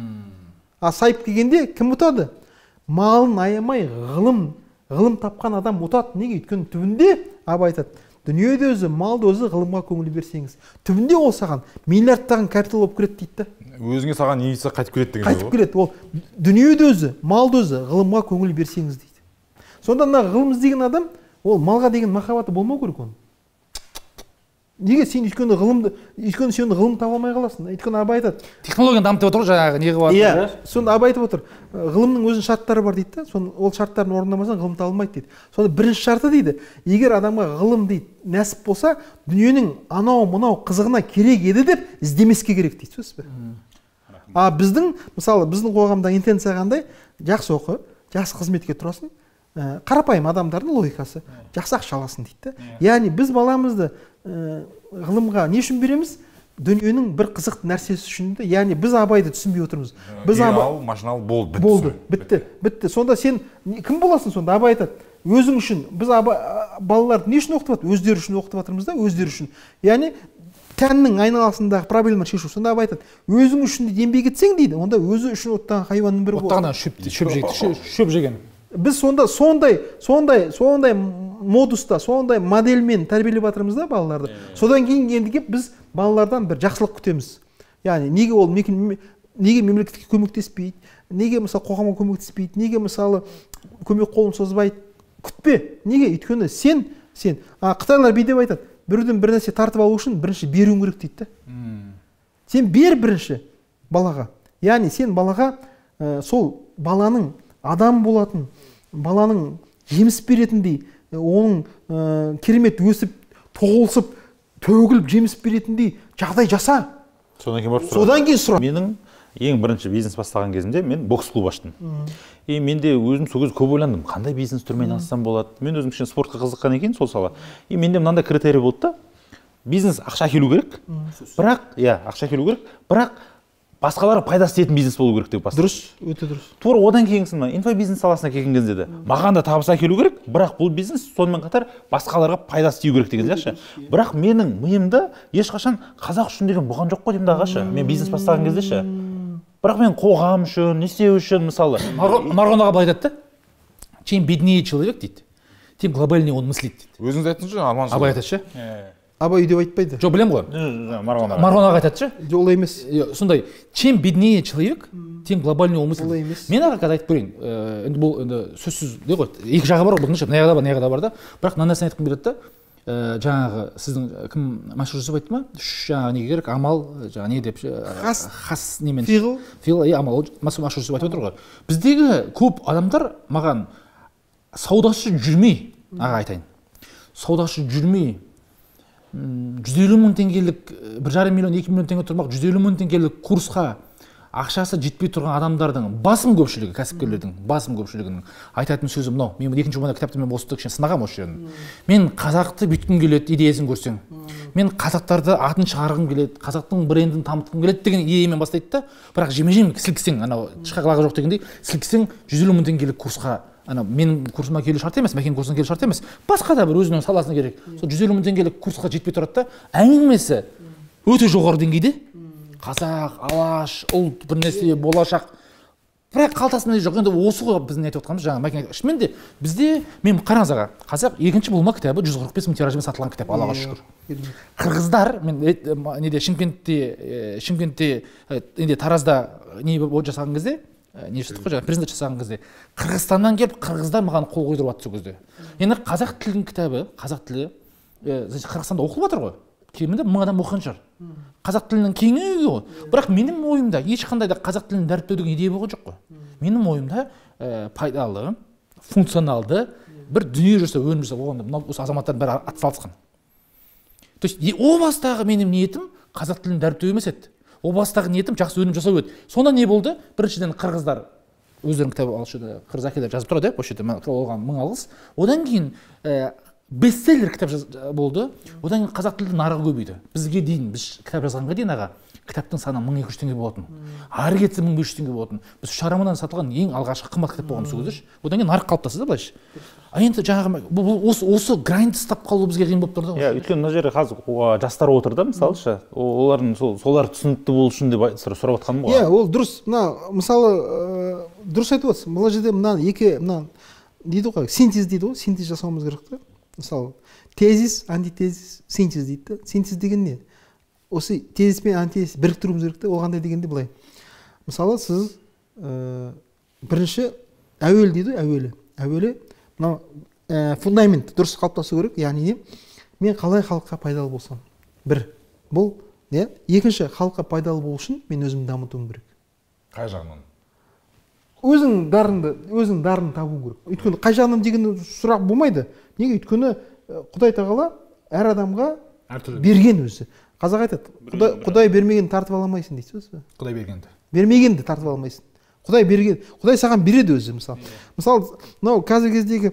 А сайып келгенде кім ұтады? Малын аямай ғылым, ғылым тапқан адам ұтады. Неге? Өйткені түбінде Абай айтады, дүниеде өзі, малды өзі ғылымға көңіл берсеңіз, түбінде ол саған миллиардтаған капитал болып кіреді дейді. Өзіңе саған инвестиция қайтып келеді деген. Қайтып келеді. Ол дүниеде өзі, малды өзі ғылымға көңіл берсеңіз дейді. Сонда мына ғылым іздеген адам, ол малға деген махаббаты болмау керек оның. Неге? Сен өйткені ғылымды, өйткені сен ғылым таба алмай қаласың. Өйткені Абай айтады. Технологияны дамытып отыр жаңағы неге бар? Иә. Сонда Абай айтып отыр. Ғылымның өзінің шарттары бар дейді. Сон ол шарттарын орындамасаң ғылым табылмайды дейді. Сонда бірінші шарты дейді, егер адамға ғылым дейді нәсіп болса, дүниенің анау мынау қызығына керек еді деп іздемеске керек дейді, сөз бе? А біздің, мысалы, біздің қоғамда интенция қандай? Жақсы оқы, жақсы қызметке тұрасың, қарапайым адамдардың логикасы жақсы ақша аласың дейді. Яғни біз баламызды ғылымға не үшін береміз? Дүниенің бір қызық нәрсесі үшін де, яғни біз Абайды түсінбей отырмыз. Біз Абай машинал болды, болды, бітті, бітті. Сонда сен кім боласың сонда? Абай айтады, өзің үшін. Біз балаларды не үшін оқытып жатырмыз? Өздері үшін оқытып жатырмыз да, өздері үшін. Яғни тәннің айналасындағы проблеманы шешу. Сонда Абай айтады, өзің үшін еңбек етсең дейді, онда өзі үшін оттаған хайуанның бірі бол. Оттағаннан шөп жеген. Біз сонда сондай, сондай, сондай модуста, сондай моделмен тәрбиелеп жатырмыз да балаларды. Содан кейін енді келіп біз балалардан бір жақсылық күтеміз. Яғни неге ол неге мемлекетке көмектеспейді, неге мысалы қоғамға көмектеспейді, неге мысалы көмек қолын созбайды? Күтпе. Неге? Өйткені сен, сен, Қытайлар бүйдеп айтады, біреуден бір нәрсе тартып алу үшін бірінші беруің керек дейді. Сен бер бірінші балаға. Яғни сен балаға сол баланың адам болатын, баланың жеміс беретіндей, оның керемет өсіп, тоғылсып, төгіліп жеміс беретіндей жағдай жаса. Содан кейін барып сұра. Содан кейін сұра. Менің ең бірінші бизнес бастаған кезімде мен бокс клуб аштым. И мен де өзім сол кезде көп ойландым, қандай бизнес түрмен айналыссам болады. Мен өзім кішкене спортқа қызыққан екен сол сала. И менде мынандай критерий болды да, бизнес ақша әкелу керек. Бірақ, иә, ақша әкелу керек. Бірақ басқаларға пайдасы тиетін бизнес болу керек деп бастадым. Дұрыс, өте дұрыс. Тура одан кейінсің ба, инфобизнес саласына келген кезде де маған да табыс әкелу керек, бірақ бұл бизнес сонымен қатар басқаларға пайдасы тию керек деген сияқты. Бірақ менің миымда ешқашан қазақ үшін деген болған жоқ қой деймін ағашы. Мен бизнес бастаған кезде ше. Бірақ мен қоғам үшін, не істеу үшін, мысалы, Марғон аға былай айтады да, чем беднее человек дейді, тем глобальнее он мыслит дейді. Өзіңіз айтыңызшы, Арман. Абай айтады ше. Абай деп айтпайды. Жоқ, білем ғой. Марғон аға айтады ше. Олай емес. Сондай, чем беднее человек, тем глобальнее он мыслит. Олай емес. Мен аға қазір айтып көрейін, енді бұл енді сөзсіз не ғой, екі жағы бар ғой, бұның мына жағда бар, мына жағда бар да. Бірақ мына нәрсені айтқым келеді да, жаңағы сіздің кім мәшһүр жүсіп айтты ма? Үш жаңағы неге керек? Амал, жаңағы не деп хас хас немен фиғыл фиғыл и амал. Мәшһүр жүсіп айтып отыр ғой. Біздегі көп адамдар маған саудашы жүрмей, аға айтайын. Саудашы жүрмей жүз елу мың теңгелік, бір жарым миллион, екі миллион теңге тұрмақ жүз елу мың теңгелік курсқа ақшасы жетпей тұрған адамдардың басым көпшілігі, кәсіпкерлердің басым көпшілігінің айтатын сөзі мынау. Мен екінші жұмада кітапты мен осы кішкене сынағам осы жерін. Мен қазақты бүйткім келеді идеясын көрсең. Мен қазақтарды атын шығарғым келеді, қазақтың брендін дамытқым келеді деген идеямен бастайды да, бірақ жеме-жем сілкісең, анау тышқа құлағы жоқ дегендей, сілкісең жүз елу мың теңгелік курсқа, ана менің курсыма келу шарт емес, мәкең курсына келу шарт емес, басқа да бір өзінің саласына керек. Сол жүз елу мың теңгелік курсқа жетпей тұрады да, әңгімесі өте жоғары деңгейде. Қазақ, алаш, ұлт, бір нәрсе, болашақ. Бірақ қалтасында жоқ. Енді осы ғой біздің айтып отқанымыз, жаңа мәкең. Шынымен де бізде, мен қараңыз аға, қазақ екінші болма кітабы жүз қырық бес мың тиражбен сатылған кітап, Аллаға шүкір. Қырғыздар, мен неде Шымкентте, Шымкентте, неде Таразда не жасаған кезде, не істедік қой, жаңа презентация жасаған кезде, Қырғызстаннан келіп, қырғыздар маған қол қойдырып жатыр сол кезде. Енді қазақ тілінің кітабы, қазақ тілі Қырғызстанда оқылып жатыр ғой. Кемінде мың адам оқыған шығар. Қазақ тілінің кеңеюі ғой. Бірақ менің ойымда ешқандай да қазақ тілін дәріптеудің идея болған жоқ қой. Менің ойымда пайдалы, функционалды бір дүние жасау, өнім жасау, оған мынау осы азаматтардың бәрі атсалысқан. То есть о бастағы менің ниетім қазақ тілін дәріптеу емес еді. О бастағы ниетім жақсы өнім жасау еді. Сонда не болды? Біріншіден қырғыздар өздерінің кітабы алышыда, қырғыз әкелер жазып тұрады, осы жерде оған мың алғыс. Одан кейін бестселлер кітап болды. Одан кейін қазақ тілді нарығы көбейді. Бізге дейін, біз кітап жазғанға дейін аға, кітаптың саны мың екі жүз теңге болатын. Ары кетсе мың бес жүз теңге болатын. Біз үш жарымнан сатылған ең алғашқы қымбат кітап болған сол кезде. Одан кейін нарық қалыптасты да былайша. А енді жаңағы бұл осы осы гранд ұстап қалу бізге қиын болып тұр да. Иә, өйткені мына жерде қазір жастар отыр да, мысалыша, олардың солар түсінікті болу үшін деп сұрап жатқаным ғой. Иә, ол дұрыс. Мына мысалы дұрыс айтып отырсың. Бұл жерде мына екі мына дейді ғой, синтез дейді ғой, синтез жасауымыз керек та. Мысалы, тезис, антитезис, синтез дейді. Синтез деген не? Осы тезис пен антитезис біріктіруіміз керек те, ол қандай дегенде былай. Мысалы, сіз бірінші әуелі дейді, әуелі. Әуелі мынау фундамент дұрыс қалыптасу керек. Яғни не? Мен қалай халыққа пайдалы болсам? Бір. Бұл, не? Екінші, халыққа пайдалы болу үшін мен өзімді дамытуым керек. Қай жағынан? Өзің дарынды, өзің дарын табу керек. Өйткені қай жағынан деген сұрақ болмайды. Неге? Өйткені Құдай тағала әр адамға берген өзі. Қазақ айтады, Құдай, Құдай бермеген тартып аламайсың дейді. Құдай бергенді. Бермегенді тартып алмайсың. құдай берген, құдай саған береді өзі. Мысалы мысалы мынау қазіргі кездегі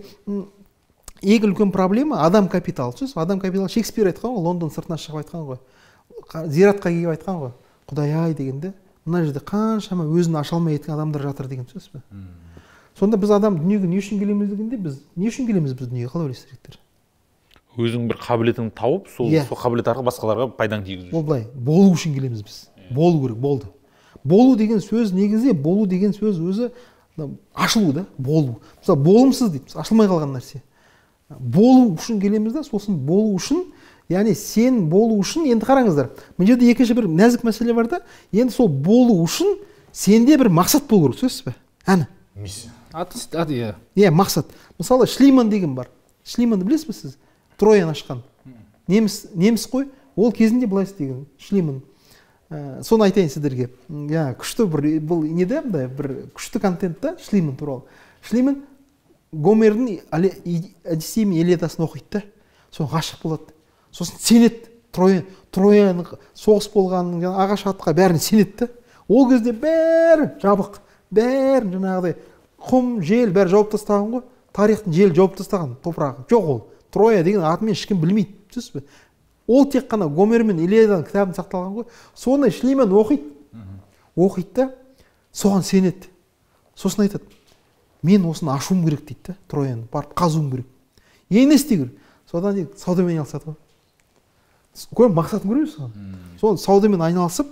ең үлкен проблема адам капиталы. Адам капиталы Шекспир айтқан ғой, Лондон сыртына шығып айтқан ғой, зиратқа келіп айтқан ғой, құдай ай дегенде мына жерде қаншама өзін аша алмай кеткен адамдар жатыр деген сөз бе. Сонда біз адам дүниеге не үшін келеміз дегенде, біз не үшін келеміз біз дүниеге, қалай ойлайсыздар жігіттер? Өзің бір қабілетіңді тауып, сол сол қабілет арқылы басқаларға пайдаң тигізу. Ол былай, болу үшін келеміз біз. Болу керек, болды. Болу деген сөз негізі, болу деген сөз өзі ашылу да, болу. Мысалы, болымсыз дейді, ашылмай қалған нәрсе. Болу үшін келеміз да, сосын болу үшін, яғни сен болу үшін, енді қараңыздар, мына жерде екінші бір нәзік мәселе бар да, енді сол болу үшін сенде бір мақсат болу керек, сөзсіз бе? Әні. Миссия. Аты, иә. Иә, мақсат. Мысалы, Шлиман деген бар. Шлиманды білесіз бе сіз? Трояны ашқан. Неміс, неміс қой, ол кезінде былай істеген, Шлиман. Соны айтайын сіздерге. Я күшті бір, бұл неде, бір күшті контент та Шлиман туралы. Шлиман Гомердің Одиссей мен Илиадасын оқиды да, соны ғашық болады. Сосын сенеді, Троян, Трояны соғыс болғанның, ағаш атқа бәрін сенеді да. Ол кезде бәрі жабық, бәрін жаңағыдай құм, жел бәрі жауып тастаған ғой. Тарихтың жел жауып тастаған, топырағы жоқ ол. Троя деген атымен ешкім білмейді, түсіз бе? Ол тек қана Гомер мен Илиаданың кітабын сақталған ғой. Соны Шлиман оқиды, оқиды да, соған сенеді. Сосын айтады, мен осыны ашуым керек дейді да, Трояны, барып қазуым керек. Ең не істеу керек? Содан дейді, саудамен айналысады ғой. Көріп, мақсатын көресіз ғой. Соны саудамен айналысып,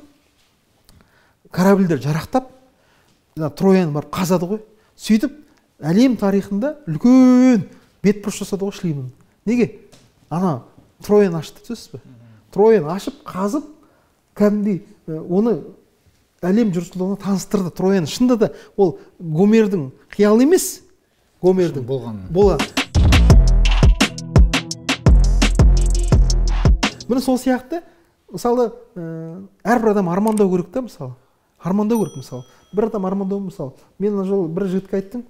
корабльдер жарақтап, Трояны барып қазады ғой. Сөйтіп, әлем тарихында үлкен бетбұрыс жасады ғой Шлиман. Неге? Ана Трояны ашты, түсіз бе? Трояны ашып, қазып, кәдімгідей оны әлем жұртшылығына таныстырды. Трояны шынында да ол Гомердің қиялы емес, Гомердің болған. Болған. Міне сол сияқты, мысалы, әрбір адам армандау керек та, мысалы. Армандау керек, мысалы. Бір адам армандау, мысалы. Мен ана жолы бір жігітке айттым.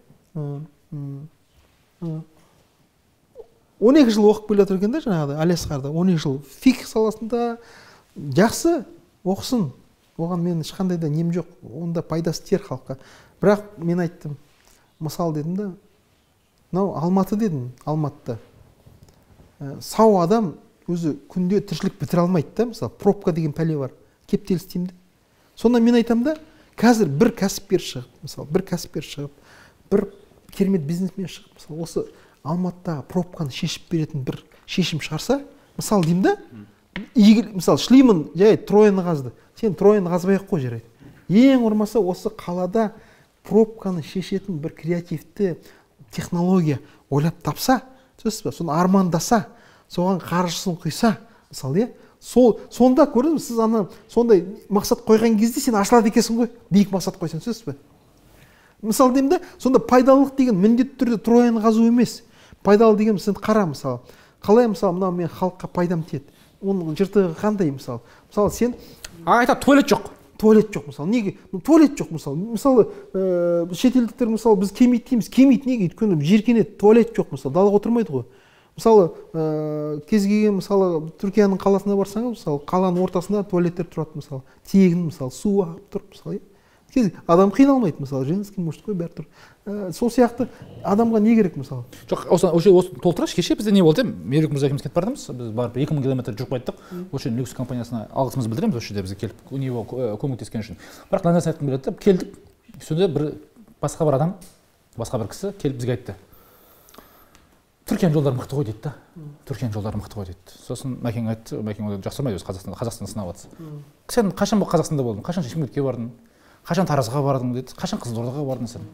он екі жыл оқып келе жатыр екен да, жаңағыдай Алиасқарда. он екі жыл фикх саласында жақсы оқысын. Оған мен ешқандай да нем жоқ. Онда пайдасы тиер халыққа. Бірақ мен айттым, мысал дедім да, мынау Алматы дедім, Алматыда. Сау адам өзі күнде тіршілік бітіре алмайды да, мысалы, пробка деген пәле бар. Кептеліс деймін де. Сонда мен айтам да, қазір бір кәсіпкер шығып, мысалы, бір кәсіпкер шығып, бір керемет бизнесмен шығып, мысалы, осы Алматыдағы пробканы шешіп беретін бір шешім шығарса, мысалы деймін да, мысалы, Шлиман жай Трояны қазды. Сен Трояны қазбай-ақ қой жарайды. Ең ұрмаса осы қалада пробканы шешетін бір креативті технология ойлап тапса, сөзсіз бе, соны армандаса, соған қаржысын құйса, мысалы, сол сонда көрдіңіз, сіз ана сондай мақсат қойған кезде сен ашылады екенсің ғой, биік мақсат қойсаң, сөзсіз бе? Мысалы деймін да, сонда пайдалылық деген міндетті түрде Трояны қазу емес. Пайдалы деген сен қара, мысалы. Қалай, мысалы, мынау мен халыққа пайдам тиеді. Оның жыртығы қандай, мысалы? Мысалы, сен айтады, туалет жоқ. Туалет жоқ, мысалы. Неге? Туалет жоқ, мысалы. Мысалы, шетелдіктер, мысалы, біз кемейді дейміз. Кемейді неге? Өйткені жиіркенеді, туалет жоқ, мысалы. Далаға отырмайды ғой. Мысалы, кез келген, мысалы, Түркияның қаласына барсаңыз, мысалы, қаланың ортасында туалеттер тұрады, мысалы. Тегін, мысалы, су ағып тұр, мысалы. Адам қиналмайды, мысалы, женский, мужской бәрі тұр. Сол сияқты адамға не керек, мысалы? Жоқ, осы толтырашы, кеше бізде не болды, Мерук мырза екеуміз кетіп бардымыз, біз барып екі мың километр жүріп қайттық. Осы Люкс компаниясына алғысымызды білдіреміз, осы жерде бізге келіп, у него көмектескен үшін. Бірақ мына нәрсені айтқым келеді, келдік, сонда бір басқа бір адам, басқа бір кісі келіп бізге айтты. Түркияның жолдары мықты ғой дейді да. Түркияның жолдары мықты ғой дейді. Сосын Мәкең айтты, Мәкең оны жақсырмайды, өзі Қазақстанда, Қазақстанды сынап жатыр. Сен қашан бұл Қазақстанда болдың? Қашан Шымкентке бардың? Қашан Таразға бардың деді? Қашан Қызылордаға бардың сен?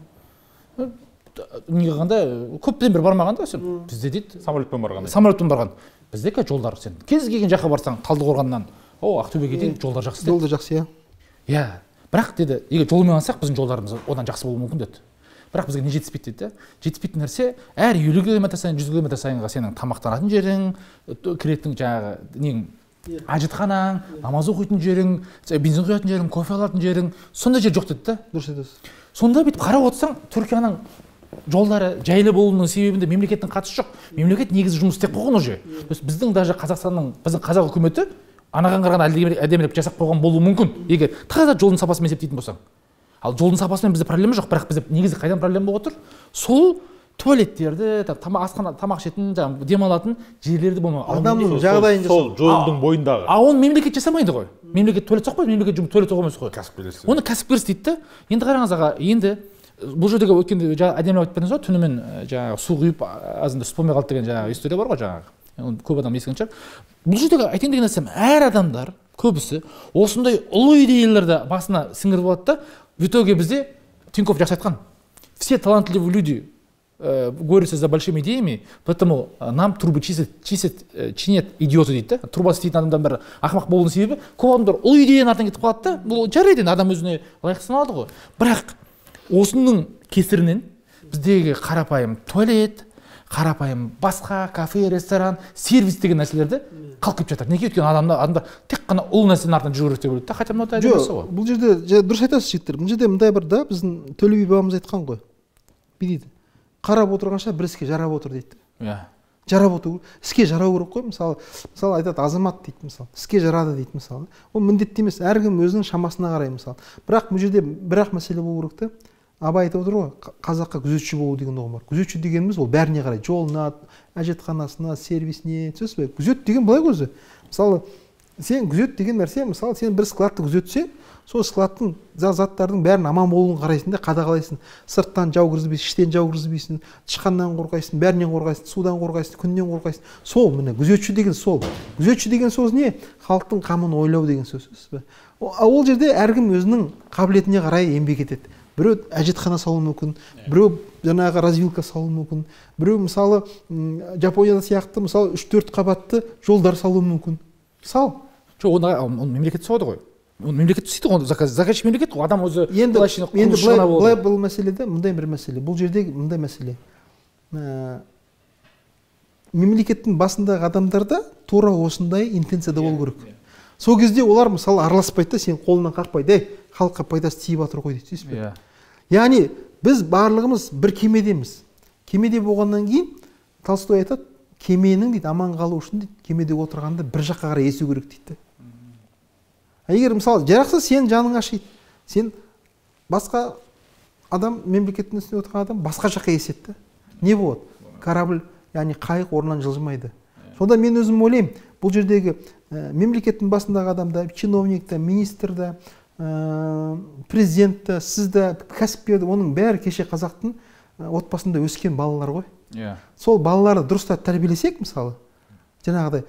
Неге қанда көптен бір бармағанда сен бізде дейді самолетпен барған. Самолетпен барған. Бізде ка жолдар сен кез келген жаққа барсаң, Талдықорғаннан, о, Ақтөбеге дейін жолдар жақсы деді. Жолдар жақсы, иә. Иә. Бірақ деді, егер жолмен алсақ, біздің жолдарымыз одан жақсы болуы мүмкін деді. Бірақ бізге не жетіспейді деді. Жетіспейтін нәрсе әр елу километр сайын, жүз километр сайынға сенің тамақтанатын жерің, кіретін жаңағы нең ажетханаң, намаз оқитын жерің, бензин құятын жерің, кофе алатын жерің, сондай жер жоқ деді да. Дұрыс айтасыз. Сонда бүйтіп қарап отырсаң, Түркияның жолдары жайлы болуының себебінде мемлекеттің қатысы жоқ. Мемлекет негізі жұмыс істеп қойған уже. Біздің даже Қазақстанның, біздің қазақ үкіметі анаған қараған әдемілеп жасап қойған болуы мүмкін, егер таза жолдың сапасын есептейтін болсаң. ал жолдың сапасымен бізде проблема жоқ, бірақ бізде негізі қайдан проблема болып отыр? Сол туалеттерді, тамақ асхана, тамақ ішетін, жаңағы демалатын жерлерді болмау. Адамның жағдайын сол жолдың бойындағы. А оны мемлекет жасамайды ғой. Мемлекет туалет соқпайды, мемлекет жұмыс туалет соқ емес қой. Кәсіпкерлер істейді. Оны кәсіпкер істейді да. Енді қараңыз аға, енді бұл жердегі өткенде әдемі айтып бердіңіз ғой, түнімен жаңағы су құйып азында су болмай қалды деген жаңағы история бар ғой жаңағы. Оны көп адам естіген шығар. Бұл жердегі айтайын деген нәрсем, әр адамдар көбісі осындай ұлы идеяларды басына сіңіріп алады да, в итоге бізде Тинькофф жақсы айтқан. Все талантливые люди борются за большими идеями, поэтому нам трубы чистят, чистят, чинят идиоты дейді да. Труба істейтін адамдар бәрі ақымақ болуының себебі көп адамдар ұлы идеяның артынан кетіп қалады да. Бұл жарайды, адам өзіне лайықты саналады ғой. Бірақ осының кесірінен біздегі қарапайым туалет, қарапайым басқа кафе, ресторан, сервис деген нәрселерді қалқып жатыр. Неге? Өйткені адамдар адамдар тек қана ұлы нәрсенің артынан жүгіреді деп ойлайды да. Хотя мынау әдемі нәрсе ғой. Бұл жерде дұрыс айтасыз жігіттер. Бұл жерде мындай бір да біздің Төле би бабамыз айтқан ғой. Дейді. Қарап отырғанша бір іске жарап отыр дейді. Иә. Жарап отыр. Іске жарау керек қой. Мысалы, мысалы айтады азамат дейді мысалы. Іске жарады дейді мысалы. Ол міндетті емес, әркім өзінің шамасына қарай мысалы. Бірақ бұл жерде бір-ақ мәселе болу керек та. Абай айтып отыр ғой, қазаққа күзетші болу деген ұғым бар. Күзетші дегеніміз ол бәріне қарай, жолына, әжетханасына, сервисіне, түсінесіз бе? Күзет деген былай көзі. Мысалы, сен күзет деген нәрсе, мысалы, сен бір складты күзетсе, сол складтың заттардың бәрін аман болуын қарайсың да, қадағалайсың. Сырттан жау кіргізбейсің, іштен жау кіргізбейсің, тышқаннан қорғайсың, бәрінен қорғайсың, судан қорғайсың, күннен қорғайсың. Сол міне күзетші деген сол. Күзетші деген сөз не? Халықтың қамын ойлау деген сөз. Ол жерде әркім өзінің қабілетіне қарай еңбек етеді. Біреу әжетхана салуы мүмкін, біреу жаңағы развилка салуы мүмкін, біреу мысалы Жапонияда сияқты мысалы үш төрт қабатты жолдар салуы мүмкін. Сал. Жоқ, оны мемлекет салады ғой. Оны мемлекет істейді ғой, заказчик мемлекет ғой, адам өзі енді енді былай бұл мәселеде мындай бір мәселе. Бұл жерде мындай мәселе. Мемлекеттің басындағы адамдарда тура осындай интенцияда болу керек. Сол кезде олар мысалы араласпайды да, сен қолынан қақпайды, ей, халыққа пайдасы тиіп жатыр ғой дейді, дейсіз бе? Яғни біз барлығымыз бір кемедеміз. Кемеде болғаннан кейін Толстой айтады, кеменің дейді аман қалу үшін дейді, кемеде отырғанда бір жаққа қарай есу керек дейді. Егер мысалы жарақса сен жаның ашиды, сен басқа адам мемлекеттің үстінде отырған адам басқа жаққа еседі. Не болады? Корабль, яғни қайық орнынан жылжымайды. Сонда мен өзім ойлаймын, бұл жердегі мемлекеттің басындағы адамда, чиновникті, министрді, президентті, сізді, кәсіпкерді, оның бәрі кеше қазақтың отбасында өскен балалар ғой. Сол балаларды дұрыстап тәрбиелесек, мысалы, жаңағыдай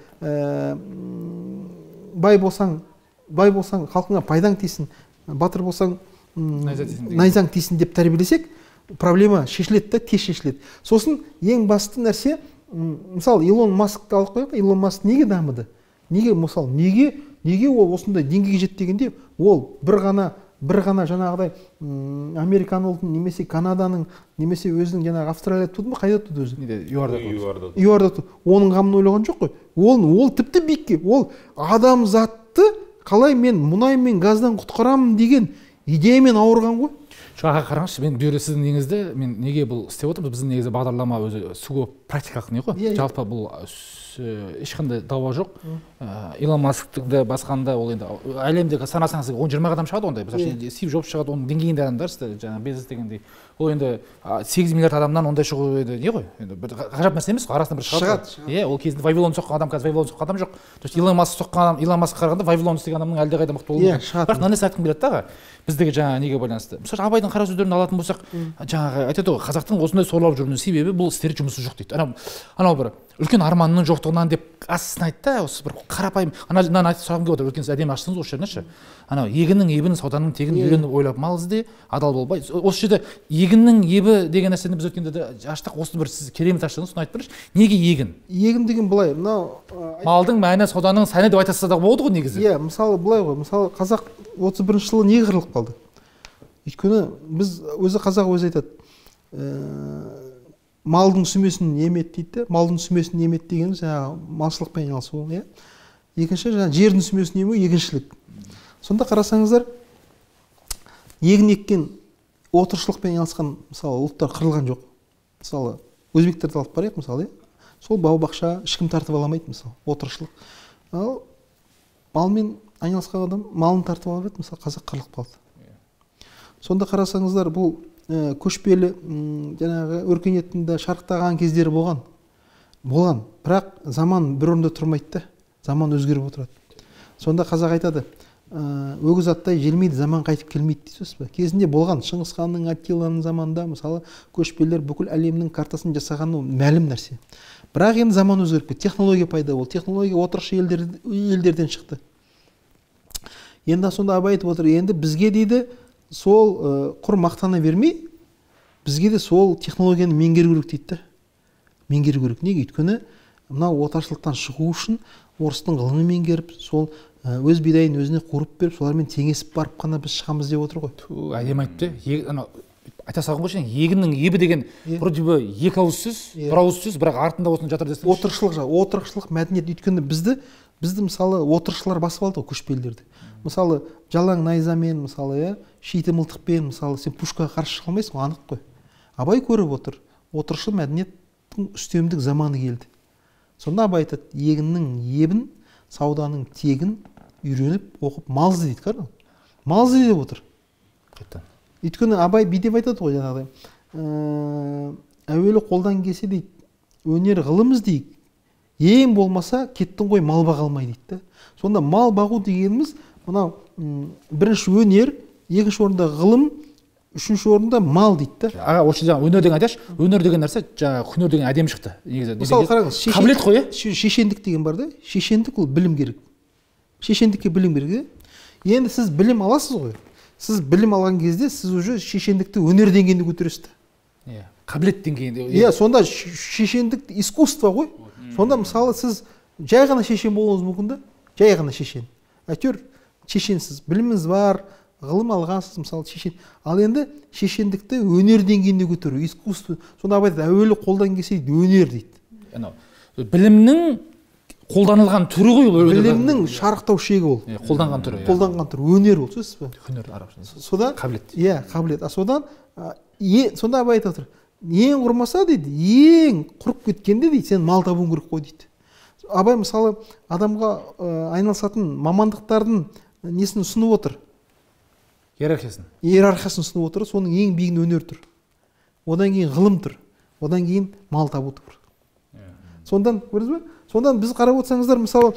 бай болсаң, бай болсаң халқыңа пайдаң тисін, батыр болсаң найзаң тисін деп тәрбиелесек, проблема шешіледі да, тез шешіледі. Сосын ең басты нәрсе, мысалы, Илон Маскты алып қояйық, Илон Маск неге дамыды? Неге, мысалы, неге, неге ол осындай деңгейге жетті дегенде, ол бір ғана, бір ғана жаңағыдай Американ ұлтын, немесе Канаданың, немесе өзінің жаңағы Австралия туды ма, қайда туды өзі? ЮАРда. ЮАРда туды. Оның қамын ойлаған жоқ қой. Ол, ол тіпті биікке, ол адамзатты қалай мен мұнай мен газдан құтқарамын деген идеямен ауырған ғой. Аға қараңызшы, мен бұл сіздің неңізді, мен неге бұл істеп отырмыз, біздің негізі бағдарлама өзі суға практикалық не ғой. Жалпы бұл ешқандай дауа жоқ. Илон Масктың басқанда ол енді әлемдегі санасаңыз он жиырма адам шығады ондай. Мысалы Стив Джобс шығады, оның деңгейінде адамдар, жаңағы бизнес дегендей. Ол енді сегіз миллиард адамнан ондай шығу енді не ғой? Енді бір ғажап нәрсе емес қой, арасынан бір шығады. Иә, ол кезінде Вавилон соққан адам, қазір Вавилон соққан адам жоқ. То есть Илон Маск соққан адам, Илон Маск қарағанда Вавилон істеген адамның әлдеқайда мықты болуы мүмкін. Бірақ мына нәрсе айтқым келеді да аға. Біздегі жаңа неге байланысты. Мысалы Абайдың қара сөздерін алатын болсақ, жаңағы айтады ғой, қазақтың осындай сорлап жүруінің себебі бұл істер жұмысы жоқ дейді. Анау анау бір үлкен арманның жоқтығынан деп астын айтты да, осы бір қарапайым анадан айтып сұрағым келіп отыр, үлкен сіз әдемі аштыңыз осы жеріне ше. Анау егіннің ебін, сауданың тегін үйреніп ойлап мал ізде, адал болбай. Осы жерде егіннің ебі деген нәрсені біз өткенде де аштық, осы бір сіз керемет аштыңыз, соны айтып беріңізші. Неге егін? Егін деген былай, мынау малдың мәні, сауданың сәні деп айтасыз да болады ғой негізі. Иә, мысалы былай ғой, мысалы қазақ отыз бірінші жылы неге қырылып қалды? Өйткені біз өзі қазақ өзі айтады, малдың сүмесін емет дейді, малдың сүмесін емет деген жаңағы малшылықпен айналысу, иә. Екінші жаңағы жердің сүмесін ему егіншілік. Сонда қарасаңыздар, егін еккен отырықшылықпен айналысқан мысалы ұлттар қырылған жоқ. Мысалы өзбектерді алып барайық мысалы, сол бау-бақша ешкім тартып аламайды мысалы, отырықшылық. Ал малмен айналысқан адам малын тартып алып еді, мысалы қазақ қырылып қалды. сонда қарасаңыздар бұл ә, көшпелі м, жаңағы өркениеттің де шарықтаған кездері болған болған бірақ заман бір орында тұрмайды да, заман өзгеріп отырады. Сонда қазақ айтады, ә, өгіз аттай желмейді, заман қайтып келмейді дейсіз бе? Кезінде болған Шыңғыс ханның, Аттиланың заманында мысалы көшпелілер бүкіл әлемнің картасын жасағаны мәлім нәрсе. Бірақ енді заман өзгеріп кетті, технология пайда болды, технология отырықшы елдер, елдерден шықты. Енді сонда Абай айтып отыр, енді бізге дейді сол ә, құр мақтана бермей, бізге де сол технологияны меңгеру керек дейді. Меңгеру керек. Неге? Өйткені мынау отаршылықтан шығу үшін орыстың ғылымын меңгеріп, сол өз бидайын өзіне қуырып беріп, солармен теңесіп барып қана біз шығамыз деп отыр ғой. Ту, әдемі айтты. Ана айта салған ғой, егіннің ебі деген вроде бы екі ауыз сөз, бір ауыз сөз, бірақ артында осыны жатыр десеңіз. Отырықшылық, отырықшылық мәдениет. Өйткені бізді бізді мысалы отырықшылар басып алды ғой, көшпелілерді. Мысалы жалаң найзамен, мысалы иә, шиті мылтықпен, мысалы сен пушкаға қарсы шыға алмайсың, анық қой. Абай көріп отыр, отырықшыл мәдениеттің үстемдік заманы келді. Сонда Абай айтады, егіннің ебін, сауданың тегін үйреніп оқып мал ізде дейді, қараңыз. Мал ізде деп отыр. Өйткені Абай бидеп айтады ғой жаңағыдай. Әуелі қолдан келсе дейді, өнер ғылым іздейік. Ең болмаса кеттің ғой мал баға алмай дейді. Сонда мал бағу дегеніміз мынау бірінші өнер, екінші орында ғылым, үшінші орында мал дейді. Аға, осы жаңа өнер деген айташы. Өнер деген нәрсе жаңа хүнер деген әдемі шықты. Негізі. Мысалы қараңыз, қабілет қой, шешендік деген бар да. Шешендік ол білім керек. Шешендікке білім керек. Енді сіз білім аласыз ғой. Сіз білім алған кезде сіз уже шешендікті өнер деңгейіне көтересіз. Иә, қабілет деңгейінде. Иә, сонда шешендік искусство ғой. Сонда мысалы сіз жай ғана шешен болуыңыз мүмкін да, жай ғана шешен. Әйтеуір шешенсіз, біліміңіз бар, ғылым алғансыз, мысалы шешен. Ал енді шешендікті өнер деңгейіне көтеру, искусство. Сонда Абай айтады, әуелі қолдан келсе өнер дейді. Анау білімнің қолданылған түрі ғой ол. Білімнің шарықтау шегі ол. Қолданған түрі. Қолданған түрі өнер ол, түсінесіз бе? Өнер арабшасы. Содан қабілет. Иә, қабілет. А содан сонда Абай айтып отыр, ең құрмаса дейді, ең құрып кеткенде дейді, сен мал табуың керек қой дейді. Абай мысалы адамға айналысатын мамандықтардың несін ұсынып отыр? Иерархиясын. Иерархиясын ұсынып отыр, соның ең биігінде өнер тұр. Одан кейін ғылым тұр. Одан кейін мал табу тұр. Сондан, көрдіңіз бе? Сондан біз қарап отырсаңыздар, мысалы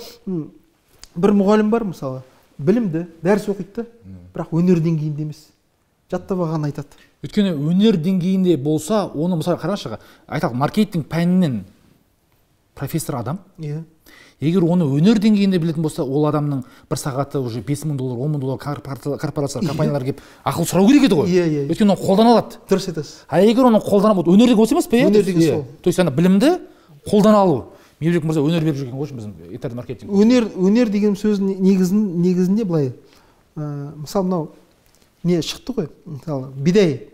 бір мұғалім бар, мысалы білімді, дәріс оқиды, бірақ өнер деңгейінде емес. Жаттап алғанын айтады. Өйткені өнер деңгейінде болса, оны мысалы қараңызшы, айталық маркетинг пәнінен профессор адам. Иә. Егер оны өнер деңгейінде білетін болса, ол адамның бір сағаты уже бес мың доллар, он мың доллар корпорациялар, компаниялар келіп ақыл сұрау керек еді ғой. Иә, иә. Өйткені оны қолдана алады. Дұрыс айтасыз. А егер оны қолдана алады, өнер деген осы емес пе? Өнер деген сол. То есть ана білімді қолдана алу. Мейірбек мырза өнер беріп жүрген ғой біздің интернет маркетинг. Өнер, өнер деген сөздің негізін негізінде былай. Мысалы мынау не шықты ғой? Мысалы бидай.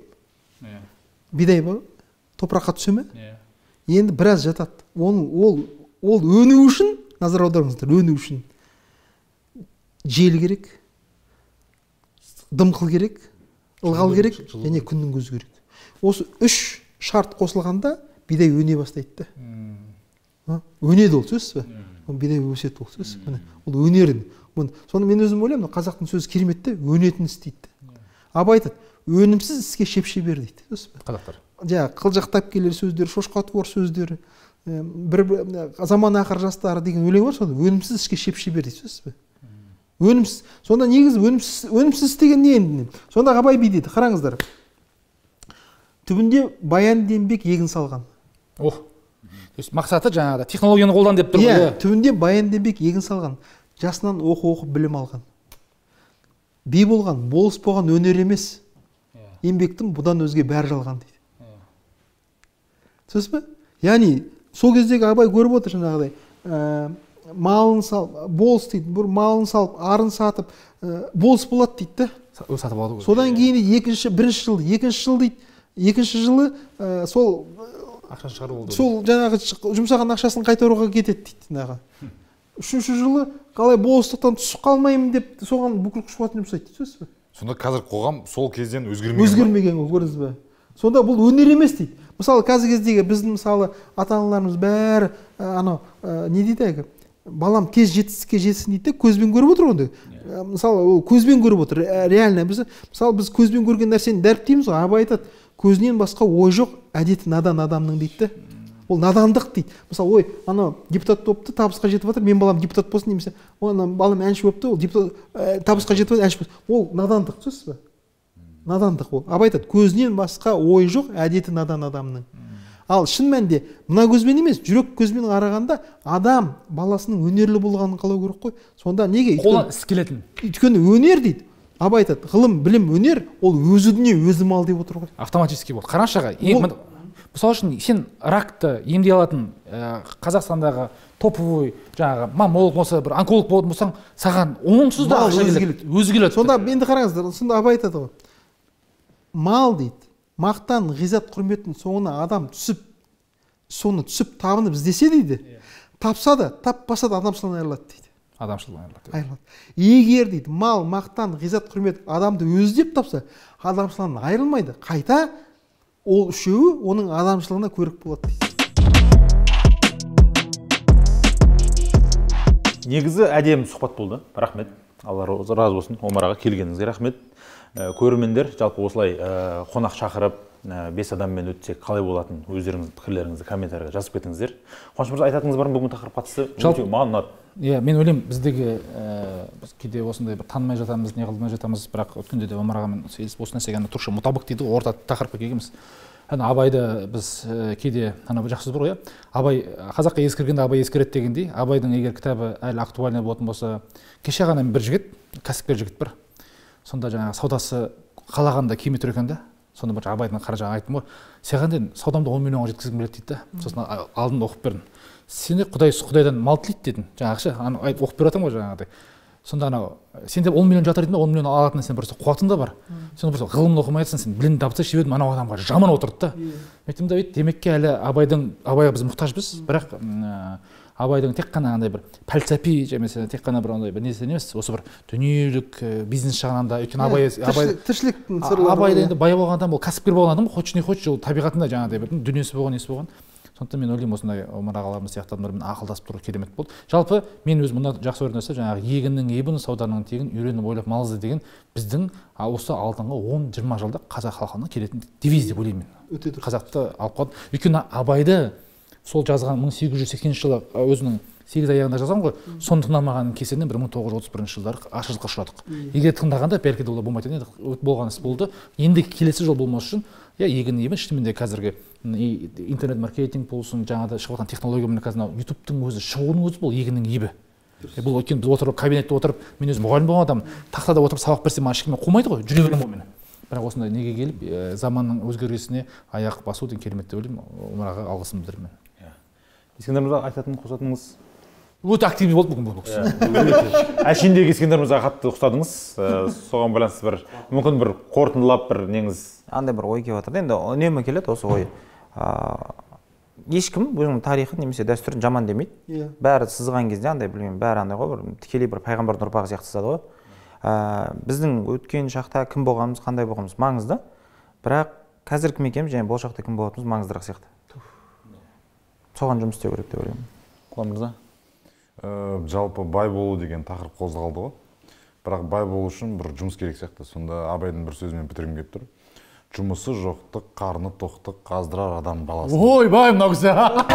Бидай бар, топыраққа түсе ме? Енді біраз жатады. Ол ол ол өну үшін, назар аударыңыздар, өну үшін жел керек, дымқыл керек, ылғал керек, және күннің көзі керек. Осы үш шарт қосылғанда бидай өне бастайды. Өнеді ол, сөзсіз бе? Бидай өседі ол, сөзсіз бе? Ол өнерін. Соны мен өзім ойлаймын, қазақтың сөзі керемет те, өнетін істейді. Абай айтады, өнімсіз іске шепше бер дейді, сөзсіз бе? Қазақтар. Жаңа қылжақтап келер сөздер, шошқа туар сөздер, бір заман ақыр жастары деген өлең бар, сонда өнімсіз іске шепше бер дейді, сөзсіз бе? Өнімсіз. Сонда негізі өнімсіз, өнімсіз деген не енді? Сонда Абай би дейді, қараңыздар. Түбінде Баян Дембек егін салған. Ох. То есть мақсаты жаңағыда технологияны қолдан деп тұр ғой. Иә, түбінде Баян Дембек егін салған. Жасынан оқу-оқып білім алған. Би болған, болыс болған өнер емес. Еңбектің бұдан өзге бәрі жалған дейді. Сөз бе? Яғни сол кездегі Абай көріп отыр жаңағыдай, малын салып, болыс дейді, бір малын салып, арын сатып, болыс болады дейді. Сатып алды ғой. Содан кейін екінші, бірінші жыл, екінші жыл дейді, екінші жылы сол ақшаны шығару болды. Сол жаңағы жұмсаған ақшасын қайтаруға кетеді дейді жаңағы. Үшінші жылы қалай болыстықтан түсіп қалмаймын деп соған бүкіл күш-қуатын жұмсайды дейді, сөзсіз бе? Сонда қазір қоғам сол кезден өзгермеген. Өзгермеген ғой, көрдіңіз бе? Сонда бұл өнер емес дейді. Мысалы қазір кездегі біздің мысалы ата-аналарымыз бәрі анау не дейді әлгі балам тез жетістікке жетсін дейді, көзбен көріп отыр онда. Мысалы ол көзбен көріп отыр. Реально біз мысалы біз көзбен көрген нәрсені дәріптейміз ғой. Абай айтады, көзінен басқа ой жоқ, әдеті надан адамның дейді. Ол надандық дейді. Мысалы, ой, анау депутат болыпты, табысқа жетіп жатыр, мен балам депутат болсын немесе, ана балам әнші болыпты, ол депутат табысқа жетіп жатыр, әнші болсын. Ол надандық, түсінесіз бе? Надандық ол. Абай айтады, көзінен басқа ой жоқ, әдеті надан адамның. Ал шын мәнінде мына көзбен емес, жүрек көзбен қарағанда адам баласының өнерлі болғанын қалау керек қой. Сонда неге? Қолдан іс келетін. Өйткені өнер дейді. Абай айтады, ғылым, білім, өнер ол өзі дүние, өзі мал деп отыр ғой. Автоматически болды. Қарашы аға, мысалы үшін сен ракты емдей алатын Қазақстандағы топовый жаңағы маммолог болса, бір онколог болатын болсаң, саған оңсыз да ақша келеді. Өзі келеді. Сонда енді қараңыздар, сонда Абай айтады ғой. Мал дейді, мақтан, ғизат, құрметтің соңына адам түсіп, соны түсіп табынып іздесе дейді, тапса да, таппаса да адамшылығынан айырылады дейді. Адамшылығынан айырылады. Айырылады. Егер дейді, мал, мақтан, ғизат, құрмет адамды өздеп тапса, адамшылығынан айырылмайды. Қайта ол үшеуі оның адамшылығына көрік болады дейді. Негізі әдемі сұхбат болды. Рахмет. Алла разы болсын. Омар аға, келгеніңізге рахмет. Көрермендер жалпы осылай қонақ шақырып бес адаммен өтсек қалай болатын, өздеріңіздің пікірлеріңізді комментарийға жазып кетіңіздер. Қуаныш мырза, айтатыныңыз бар ма бүгін тақырыпқа қатысты? Жалпы маған ұнады. Иә, мен ойлаймын, біздегі біз кейде осындай бір танымай жатамыз, не қылмай жатамыз, бірақ өткенде де Омар ағамен сөйлесіп осы нәрсеге тұршы мұтабық дейді ғой, орта тақырыпқа келгенбіз. Ана Абайды біз кейде ана жақсы сөз бар ғой, Абай қазаққа ескіргенде Абай ескереді дегендей, Абайдың егер кітабы әлі актуальный болатын болса, кеше ғана бір жігіт, кәсіпкер жігіт бір, сонда жаңағы саудасы қалағанда кеме тұр екен да, сонда бір Абайдың қаражан айттым ғой, саған дедім, саудамды он миллионға жеткізгім келеді дейді да, сосын алдында оқып бердім. Сен Құдай Құдайдан мал тілейді дедім, жаңағышы, оқып беріп жатырмын ғой жаңағыдай. Сонда анау сенде он миллион жатыр дейді, он миллион алатын сен просто қуатың да бар. Сен просто ғылымды оқымай жатсың, сен білімді табыса шебердің анау адамға жаман отырды да. Айттым да, демекке әлі Абайдың Абайға біз мұқтажбыз, бірақ Абайдың тек қана андай бір пәлсапи немесе тек қана бір андай бір несі емес, осы бір дүниелік бизнес жағынан да, өйткені Абай Абай тіршіліктің сырлары. Абай енді бай болған адам, ол кәсіпкер болған адам, хочешь не хочешь, ол табиғатында жаңағыдай бір дүниесі болған, несі болған. Сондықтан мен ойлаймын, осындай Омар ағаларымыз сияқты адамдармен ақылдасып тұру керемет болды. Жалпы мен өзім мына жақсы көрген нәрсе, жаңағы егіннің ебін, сауданың тегін, үйреніп ойлап мал ізде деген біздің осы алдыңғы он жиырма жылда қазақ халқына келетін девиз деп ойлаймын мен. Қазақты алып қалды. Өйткені Абайды сол жазған мың сегіз жүз сексенінші жылы өзінің сегіз аяғында жазған ғой, соны тыңдамағанның кесірінен бір мың тоғыз жүз отыз бірінші жылдары ашаршылыққа ұшырадық. Егер тыңдағанда бәлки де олай болмайтын еді, болған іс болды. Енді келесі жол болмас үшін, иә, егін ебін шынымен де қазіргі интернет маркетинг болсын, жаңағыда шығып жатқан технологиямен қазір ютубтың өзі, шығудың өзі бұл егіннің ебі. Бұл өйткені біз отырып кабинетте отырып, мен өзім мұғалім болған адам, тақтада отырып сабақ берсем ешкім қумайды ғой, жүре беремін ғой мен. Бірақ осындай неге келіп, заманның өзгерісіне аяқ басу деген керемет деп ойлаймын. Омар аға алғысымды білдіремін. Ескендір мырза, айтатын қосатыныңыз? Өте активный болды бүгін бұл кісі. Әшейіндегі Ескендір мырза қатты ұқсадыңыз. Соған байланысты бір мүмкін бір қорытындылап бір неңіз андай бір ой келіп жатыр. Енді үнемі келеді осы ой. Ешкім өзінің тарихын немесе дәстүрін жаман демейді. Бәрі сызған кезде андай білмеймін, бәрі андай ғой, бір тікелей бір пайғамбардың ұрпағы сияқты сызады ғой. Біздің өткен шақта кім болғанымыз, қандай болғанымыз маңызды. Бірақ қазір кім екеніміз және болашақта кім болатынымыз маңыздырақ сияқты. Соған жұмыс істеу керек деп ойлаймын. Құлан мырза? Жалпы бай болу деген тақырып қозғалды ғой. Бірақ бай болу үшін бір жұмыс керек сияқты. Сонда Абайдың бір сөзімен бітіргім келіп тұр. Жұмысы жоқтық, қарны тоқтық, қаздырар адам баласын. Ой, бай мынау кісі.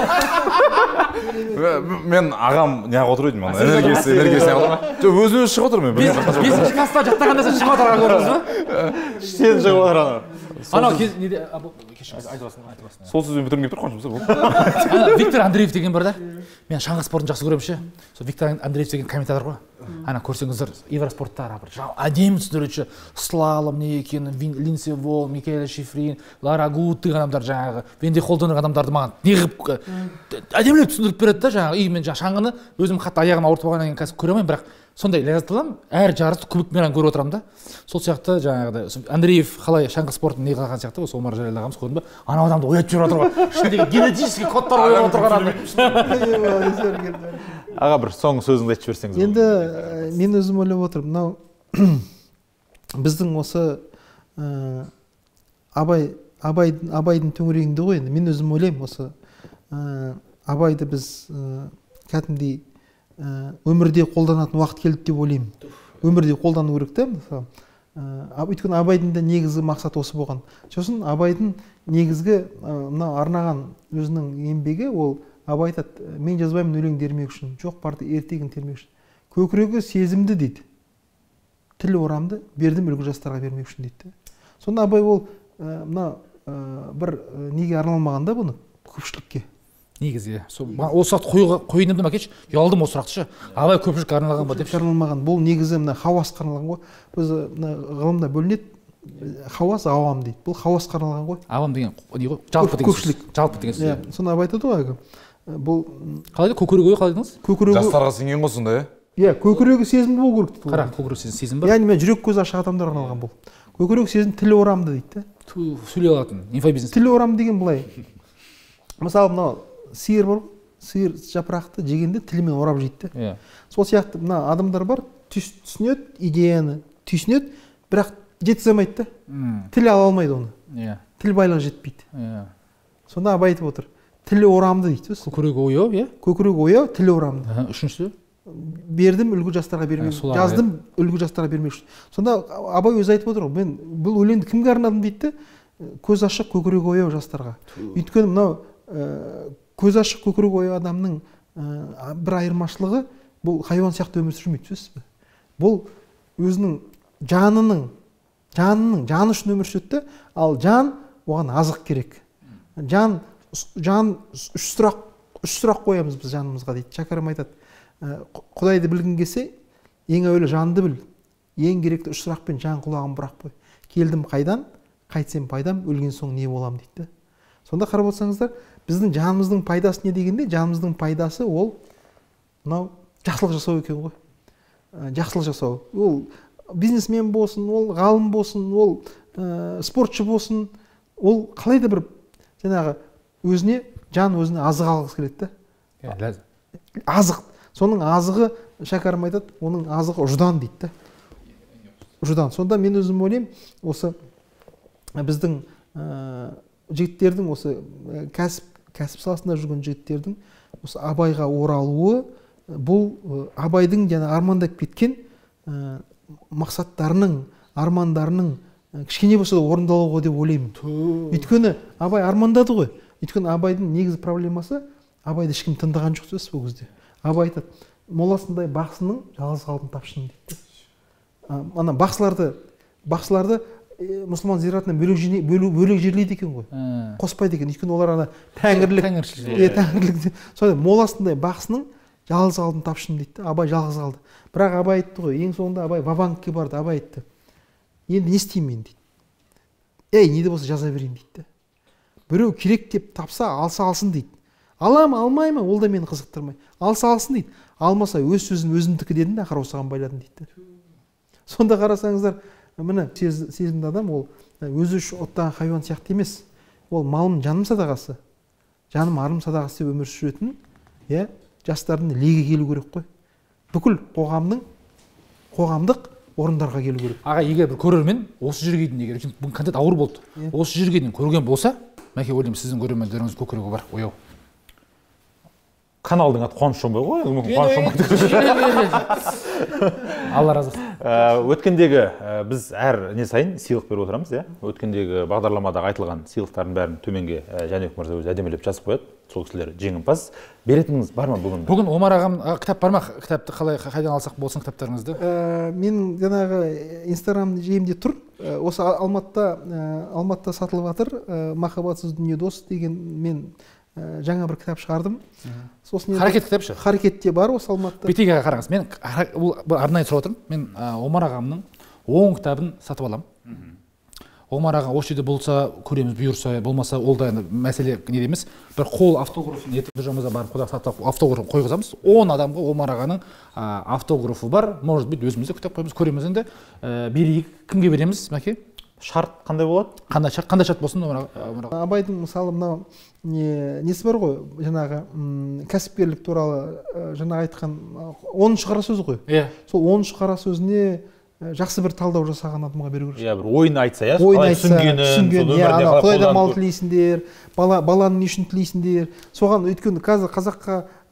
Мен ағам неғып отыр едім, энергиясы, энергиясы неғып отыр. Жоқ, өзі-өзі шығып отыр мен. Бесінші класста жаттағанда сен шығып отырған көрдіңіз бе? Сен шығып отыр ана. Анау кез неде кешіріңіз, айтып басын. Сол сөзбен бітіргім келіп тұр, Қуаныш мырза, болды. Виктор Андреев деген бар да. Мен шаңғы спортын жақсы көремін ше. Сол Виктор Андреев деген комментатор ғой. Ана көрсеңіздер, Евроспорттар бір әдемі түсіндіруші, слалом не екенін, Линдси Вонн, Микаэль Шифрин, Лара Гуд деген адамдар жаңағы, Венди Холден адамдарды маған неғып әдемілеп түсіндіріп береді да жаңағы. И мен жаңағы шаңғыны өзім қатты аяғым ауыртып алғаннан кейін қазір көре алмаймын, бірақ сондай ләззат аламын, әр жарысты кубокпен көріп отырамын да. Сол сияқты жаңағыдай Андреев қалай шаңғы спортын не қылған сияқты ғой, сол Омар Жәлел ағамыз көрдің ба? Анау адамды оятып жүріп отыр ғой. Ішіндегі генетический кодтар оятып отырған адам. Аға бір соңғы сөзіңізді айтып жіберсеңіз. Енді мен өзім ойлап отырмын, мынау біздің осы Абай Абайдың төңірегінде ғой енді. Мен өзім ойлаймын, осы Абайды біз кәдімгідей өмірде қолданатын уақыт келді деп ойлаймын. Өмірде қолдану керек та, мысалы. Өйткені Абайдың да негізгі мақсаты осы болған. Сосын Абайдың негізгі мына арнаған өзінің еңбегі ол Абай айтады, мен жазбаймын өлең термек үшін, жоқ барды ертегін термек үшін. Көкірегі сезімді дейді. Тіл орамды, бердім үлгі жастарға бермек үшін дейді. Сонда Абай ол мына бір неге арналмағанда бұны көпшілікке. Негізі, ол сұрақты қойынымды Мәкеш, ұялдым ол сұрақты шы. Абай көпшілікке арналған ба деп. Арналмаған. Бұл негізі мына хауасқа арналған ғой. Біз ғылымда бөлінеді, хауас авам дейді. Бұл хауасқа арналған ғой. Авам деген не ғой? Жалпы деген көпшілік. Жалпы деген сөз. Иә, соны Абай айтады ғой. Бұл қалай көкірегі ой қалай дедіңіз? Көкірегі жастарға сенген ғой сонда, иә? Иә, көкірегі сезімді болу керек дейді. Қара, көкірегі сезім сезім бар. Яғни мен жүрек көзі ашық адамдарға арналған бұл. Көкірегі сезім тілі орамды дейді. Сөйлей алатын инфобизнес. Тілі орамды деген былай. Мысалы мынау сиыр бар ғой, сиыр жапырақты жегенде тілімен орап жейді. Иә. Сол сияқты мына адамдар бар, түсінеді идеяны, түйсінеді, бірақ жеткізе алмайды да. Тіл ала алмайды оны. Иә. Тіл байлығы жетпейді. Иә. Сонда Абай айтып отыр. Тілі орамды дейді. Көкірегі ояу, иә? Көкірегі ояу, тілі орамды. Үшіншісі? Бердім үлгі жастарға бермек, жаздым үлгі жастарға бермек үшін. Сонда Абай өзі айтып отыр, мен бұл өлеңді кімге арнадым дейді, көз ашық көкірегі ояу жастарға. Өйткені мынау көз ашық көкірегі ояу адамның бір айырмашылығы, бұл хайуан сияқты өмір сүрмейді, сөзсіз бе? Бұл өзінің жанының, жанының, жаны үшін өмір сүреді, ал жан оған азық керек. Жан, жан үш сұрақ, үш сұрақ қоямыз біз жанымызға дейді. Шәкәрім айтады. Құдайды білгің келсе, ең әуелі жанды біл. Ең керекті үш сұрақпен жан құлағын бұрақ қой. Келдім қайдан, қайтсем пайдам, өлген соң не болам дейді. Сонда қарап отырсаңыздар, біздің жанымыздың пайдасы не дегенде, жанымыздың пайдасы ол мынау жақсылық жасау екен ғой. Жақсылық жасау. Ол бизнесмен болсын, ол ғалым болсын, ол спортшы болсын, ол қалай да бір жаңағы өзіне, жан өзіне азық алғысы келеді да. Азық. Соның азығы, Шәкәрім айтады, оның азығы ұждан дейді. Ұждан. Сонда мен өзім ойлаймын, осы біздің жігіттердің, осы кәсіп саласында жүрген жігіттердің осы Абайға оралуы, бұл Абайдың жаңа армандап кеткен мақсаттарының, армандарының кішкене болса да орындалуы деп ойлаймын. Өйткені Абай армандады ғой. Өйткені Абайдың негізгі проблемасы, Абайды ешкім тыңдаған жоқ сөз бұл кезде. Абай айтады, моласындай бақсының жалғыз қалдым тапшының дейді. Ана бақсыларды, бақсыларды мұсылман зиратынан бөлек жерлейді екен ғой. Қоспайды екен. Өйткені олар ана тәңірлік, тәңірлік. Сонда моласындай бақсының жалғыз қалдым тапшының дейді. Абай жалғыз қалды. Бірақ Абай айтты ғой, ең соңында Абай Вабанкке барды. Абай айтты, енді не істеймін мен дейді. Ей, не де болса жаза берейін дейді. Біреу керек деп тапса, алса алсын дейді. Алам, алмай ма, ол да мені қызықтырмай. Алса алсын дейді. Алмаса өз сөзін өзімдікі дедім де, ақыр осыған байладым дейді. Сонда қарасаңыздар, міне сезімді адам ол өзі үшін оттаған хайуан сияқты емес. Ол малым жаным садағасы, жаным арым садағасы деп өмір сүретін, иә, жастардың легі келу керек қой. Бүкіл қоғамның, қоғамдық орындарға келу керек. Аға, егер бір көрермен осы жерге дейін, егер бұл контент ауыр болды, осы жерге дейін көрген болса, Мәке, ойлаймын, сіздің көрермендеріңіз көкірегі бар, ояу. Каналдың аты Қуаныш Шонбай ғой, мүмкін Қуаныш Шонбай. Алла разы болсын. Өткендегі біз әр не сайын сыйлық беріп отырамыз, иә. Өткендегі бағдарламадағы айтылған сыйлықтардың бәрін төменге Жәнібек мырза өзі әдемілеп жазып қояды. Сол кісілер жеңімпаз. Беретініңіз бар ма бүгін? Бүгін Омар ағам кітап бар ма? Кітапты қалай қайдан алсақ болсын кітаптарыңызды? Мен жаңағы Инстаграм жейімде тұр. Осы Алматыда Алматыда сатылып жатыр. Махаббатсыз дүние дос деген мен жаңа бір кітап шығардым. Сосын Харекет кітап шы? Харекетте бар осы Алматыда. Бетеге қараңыз, мен арнайы сұрап отырмын. Мен Омар ағамның он кітабын сатып аламын. Омар аға осы жерде болса, көреміз, бұйырса, болмаса, ол да мәселе не емес. Бір қол автографын ертіп бір жамызда барып құда сатып автографын қойғызамыз. он адамға Омар ағаның автографы бар. Может быть, өзімізде күтіп қоймыз, көреміз енді. Берейік, кімге береміз, Мәке? Шарт қандай болады? Қандай шарт, қандай шарт болсын Омар аға? Абайдың мысалы мынау несі бар ғой, жаңағы кәсіпкерлік туралы жаңа айтқан оныншы қара сөзі ғой. Иә. Сол оныншы қара сөзіне жақсы бір талдау жасаған адамға беру керек. Иә, бір ойын айтса, иә, қалай түсінгенін, Құдайдан мал тілейсіңдер, баланы не үшін тілейсіңдер. Соған өйткені қазір қазаққа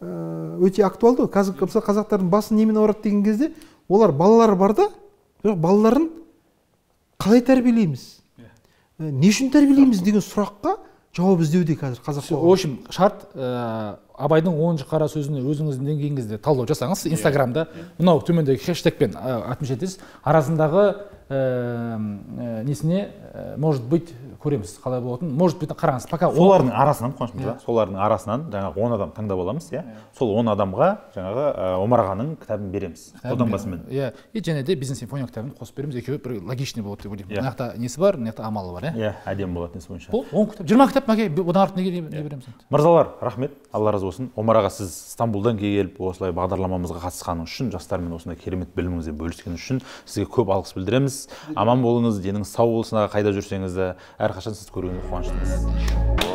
өте актуалды. Қазір мысалы қазақтардың басы немен ауырады деген кезде, олар балалары бар да, бірақ балаларын қалай тәрбиелейміз, не үшін тәрбиелейміз деген сұраққа жауап іздеуде қазір қазақ қоғамы. В общем, шарт Абайдың оныншы қара сөзіне өзіңіздің деңгейіңізде талдау жасаңыз, Инстаграмда мынау төмендегі хэштегпен отмечать етесіз. Арасындағы несіне, может быть, көреміз қалай болатынын. Может быть, қараңыз. Пока солардың арасынан, Қуаныш мырза, солардың арасынан жаңағы он адам таңдап аламыз, иә. Сол он адамға жаңағы Омар ағаның кітабын береміз. Қолтаңбасымен. Иә, и және де бизнес-симфония кітабын қосып береміз. Екеуі бір логичный болады деп ойлаймын. Мына жақта несі бар, мына жақта амалы бар, иә. Иә, әдемі болады несі бойынша. Бұл он кітап, жиырма кітап мәке, одан артық неге не береміз енді. Мырзалар, рахмет. Алла разы болсын. Омар аға, сіз Стамбулдан келіп, осылай бағдарламамызға қатысқаныңыз үшін, жастармен осындай керемет біліміңізбен бөліскеніңіз үшін сізге көп алғыс білдіреміз. Аман болыңыз, деніңіз сау болсын, қайда жүрсеңіз де, әрқашан сіз көргенге қуаныштымыз.